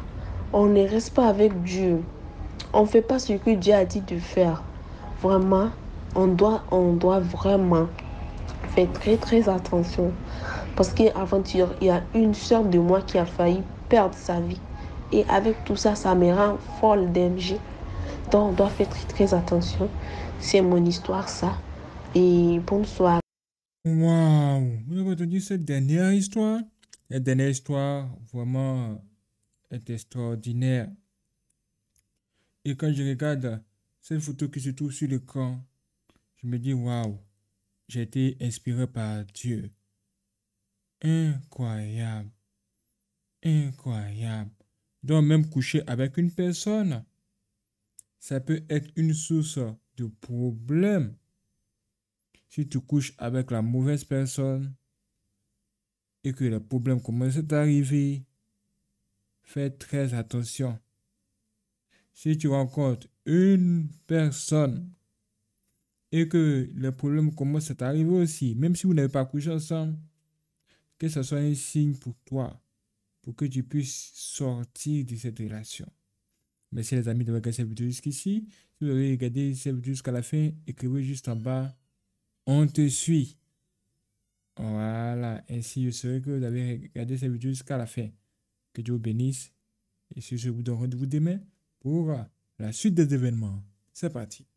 on ne reste pas avec Dieu. On ne fait pas ce que Dieu a dit de faire. Vraiment, on doit, on doit vraiment faire très très attention. Parce qu'avant-hier, il y a une sœur de moi qui a failli perdre sa vie. Et avec tout ça, ça me rend folle d'M G. Donc, on doit faire très très attention. C'est mon histoire, ça. Et bonsoir. Waouh! Vous avez entendu cette dernière histoire? La dernière histoire, vraiment, est extraordinaire. Et quand je regarde cette photo qui se trouve sur l'écran, je me dis, waouh, j'ai été inspiré par Dieu. Incroyable. Incroyable. Donc, même coucher avec une personne, ça peut être une source de problème. Si tu couches avec la mauvaise personne et que les problèmes commencent à t'arriver, fais très attention. Si tu rencontres une personne et que les problèmes commencent à t'arriver aussi, même si vous n'avez pas couché ensemble, que ce soit un signe pour toi, pour que tu puisses sortir de cette relation. Merci les amis de regarder cette vidéo jusqu'ici. Si vous avez regardé cette vidéo jusqu'à la fin, écrivez juste en bas, on te suit. Voilà, ainsi je saurai que vous avez regardé cette vidéo jusqu'à la fin. Que Dieu vous bénisse. Et si je vous donne rendez-vous demain pour la suite des événements. C'est parti.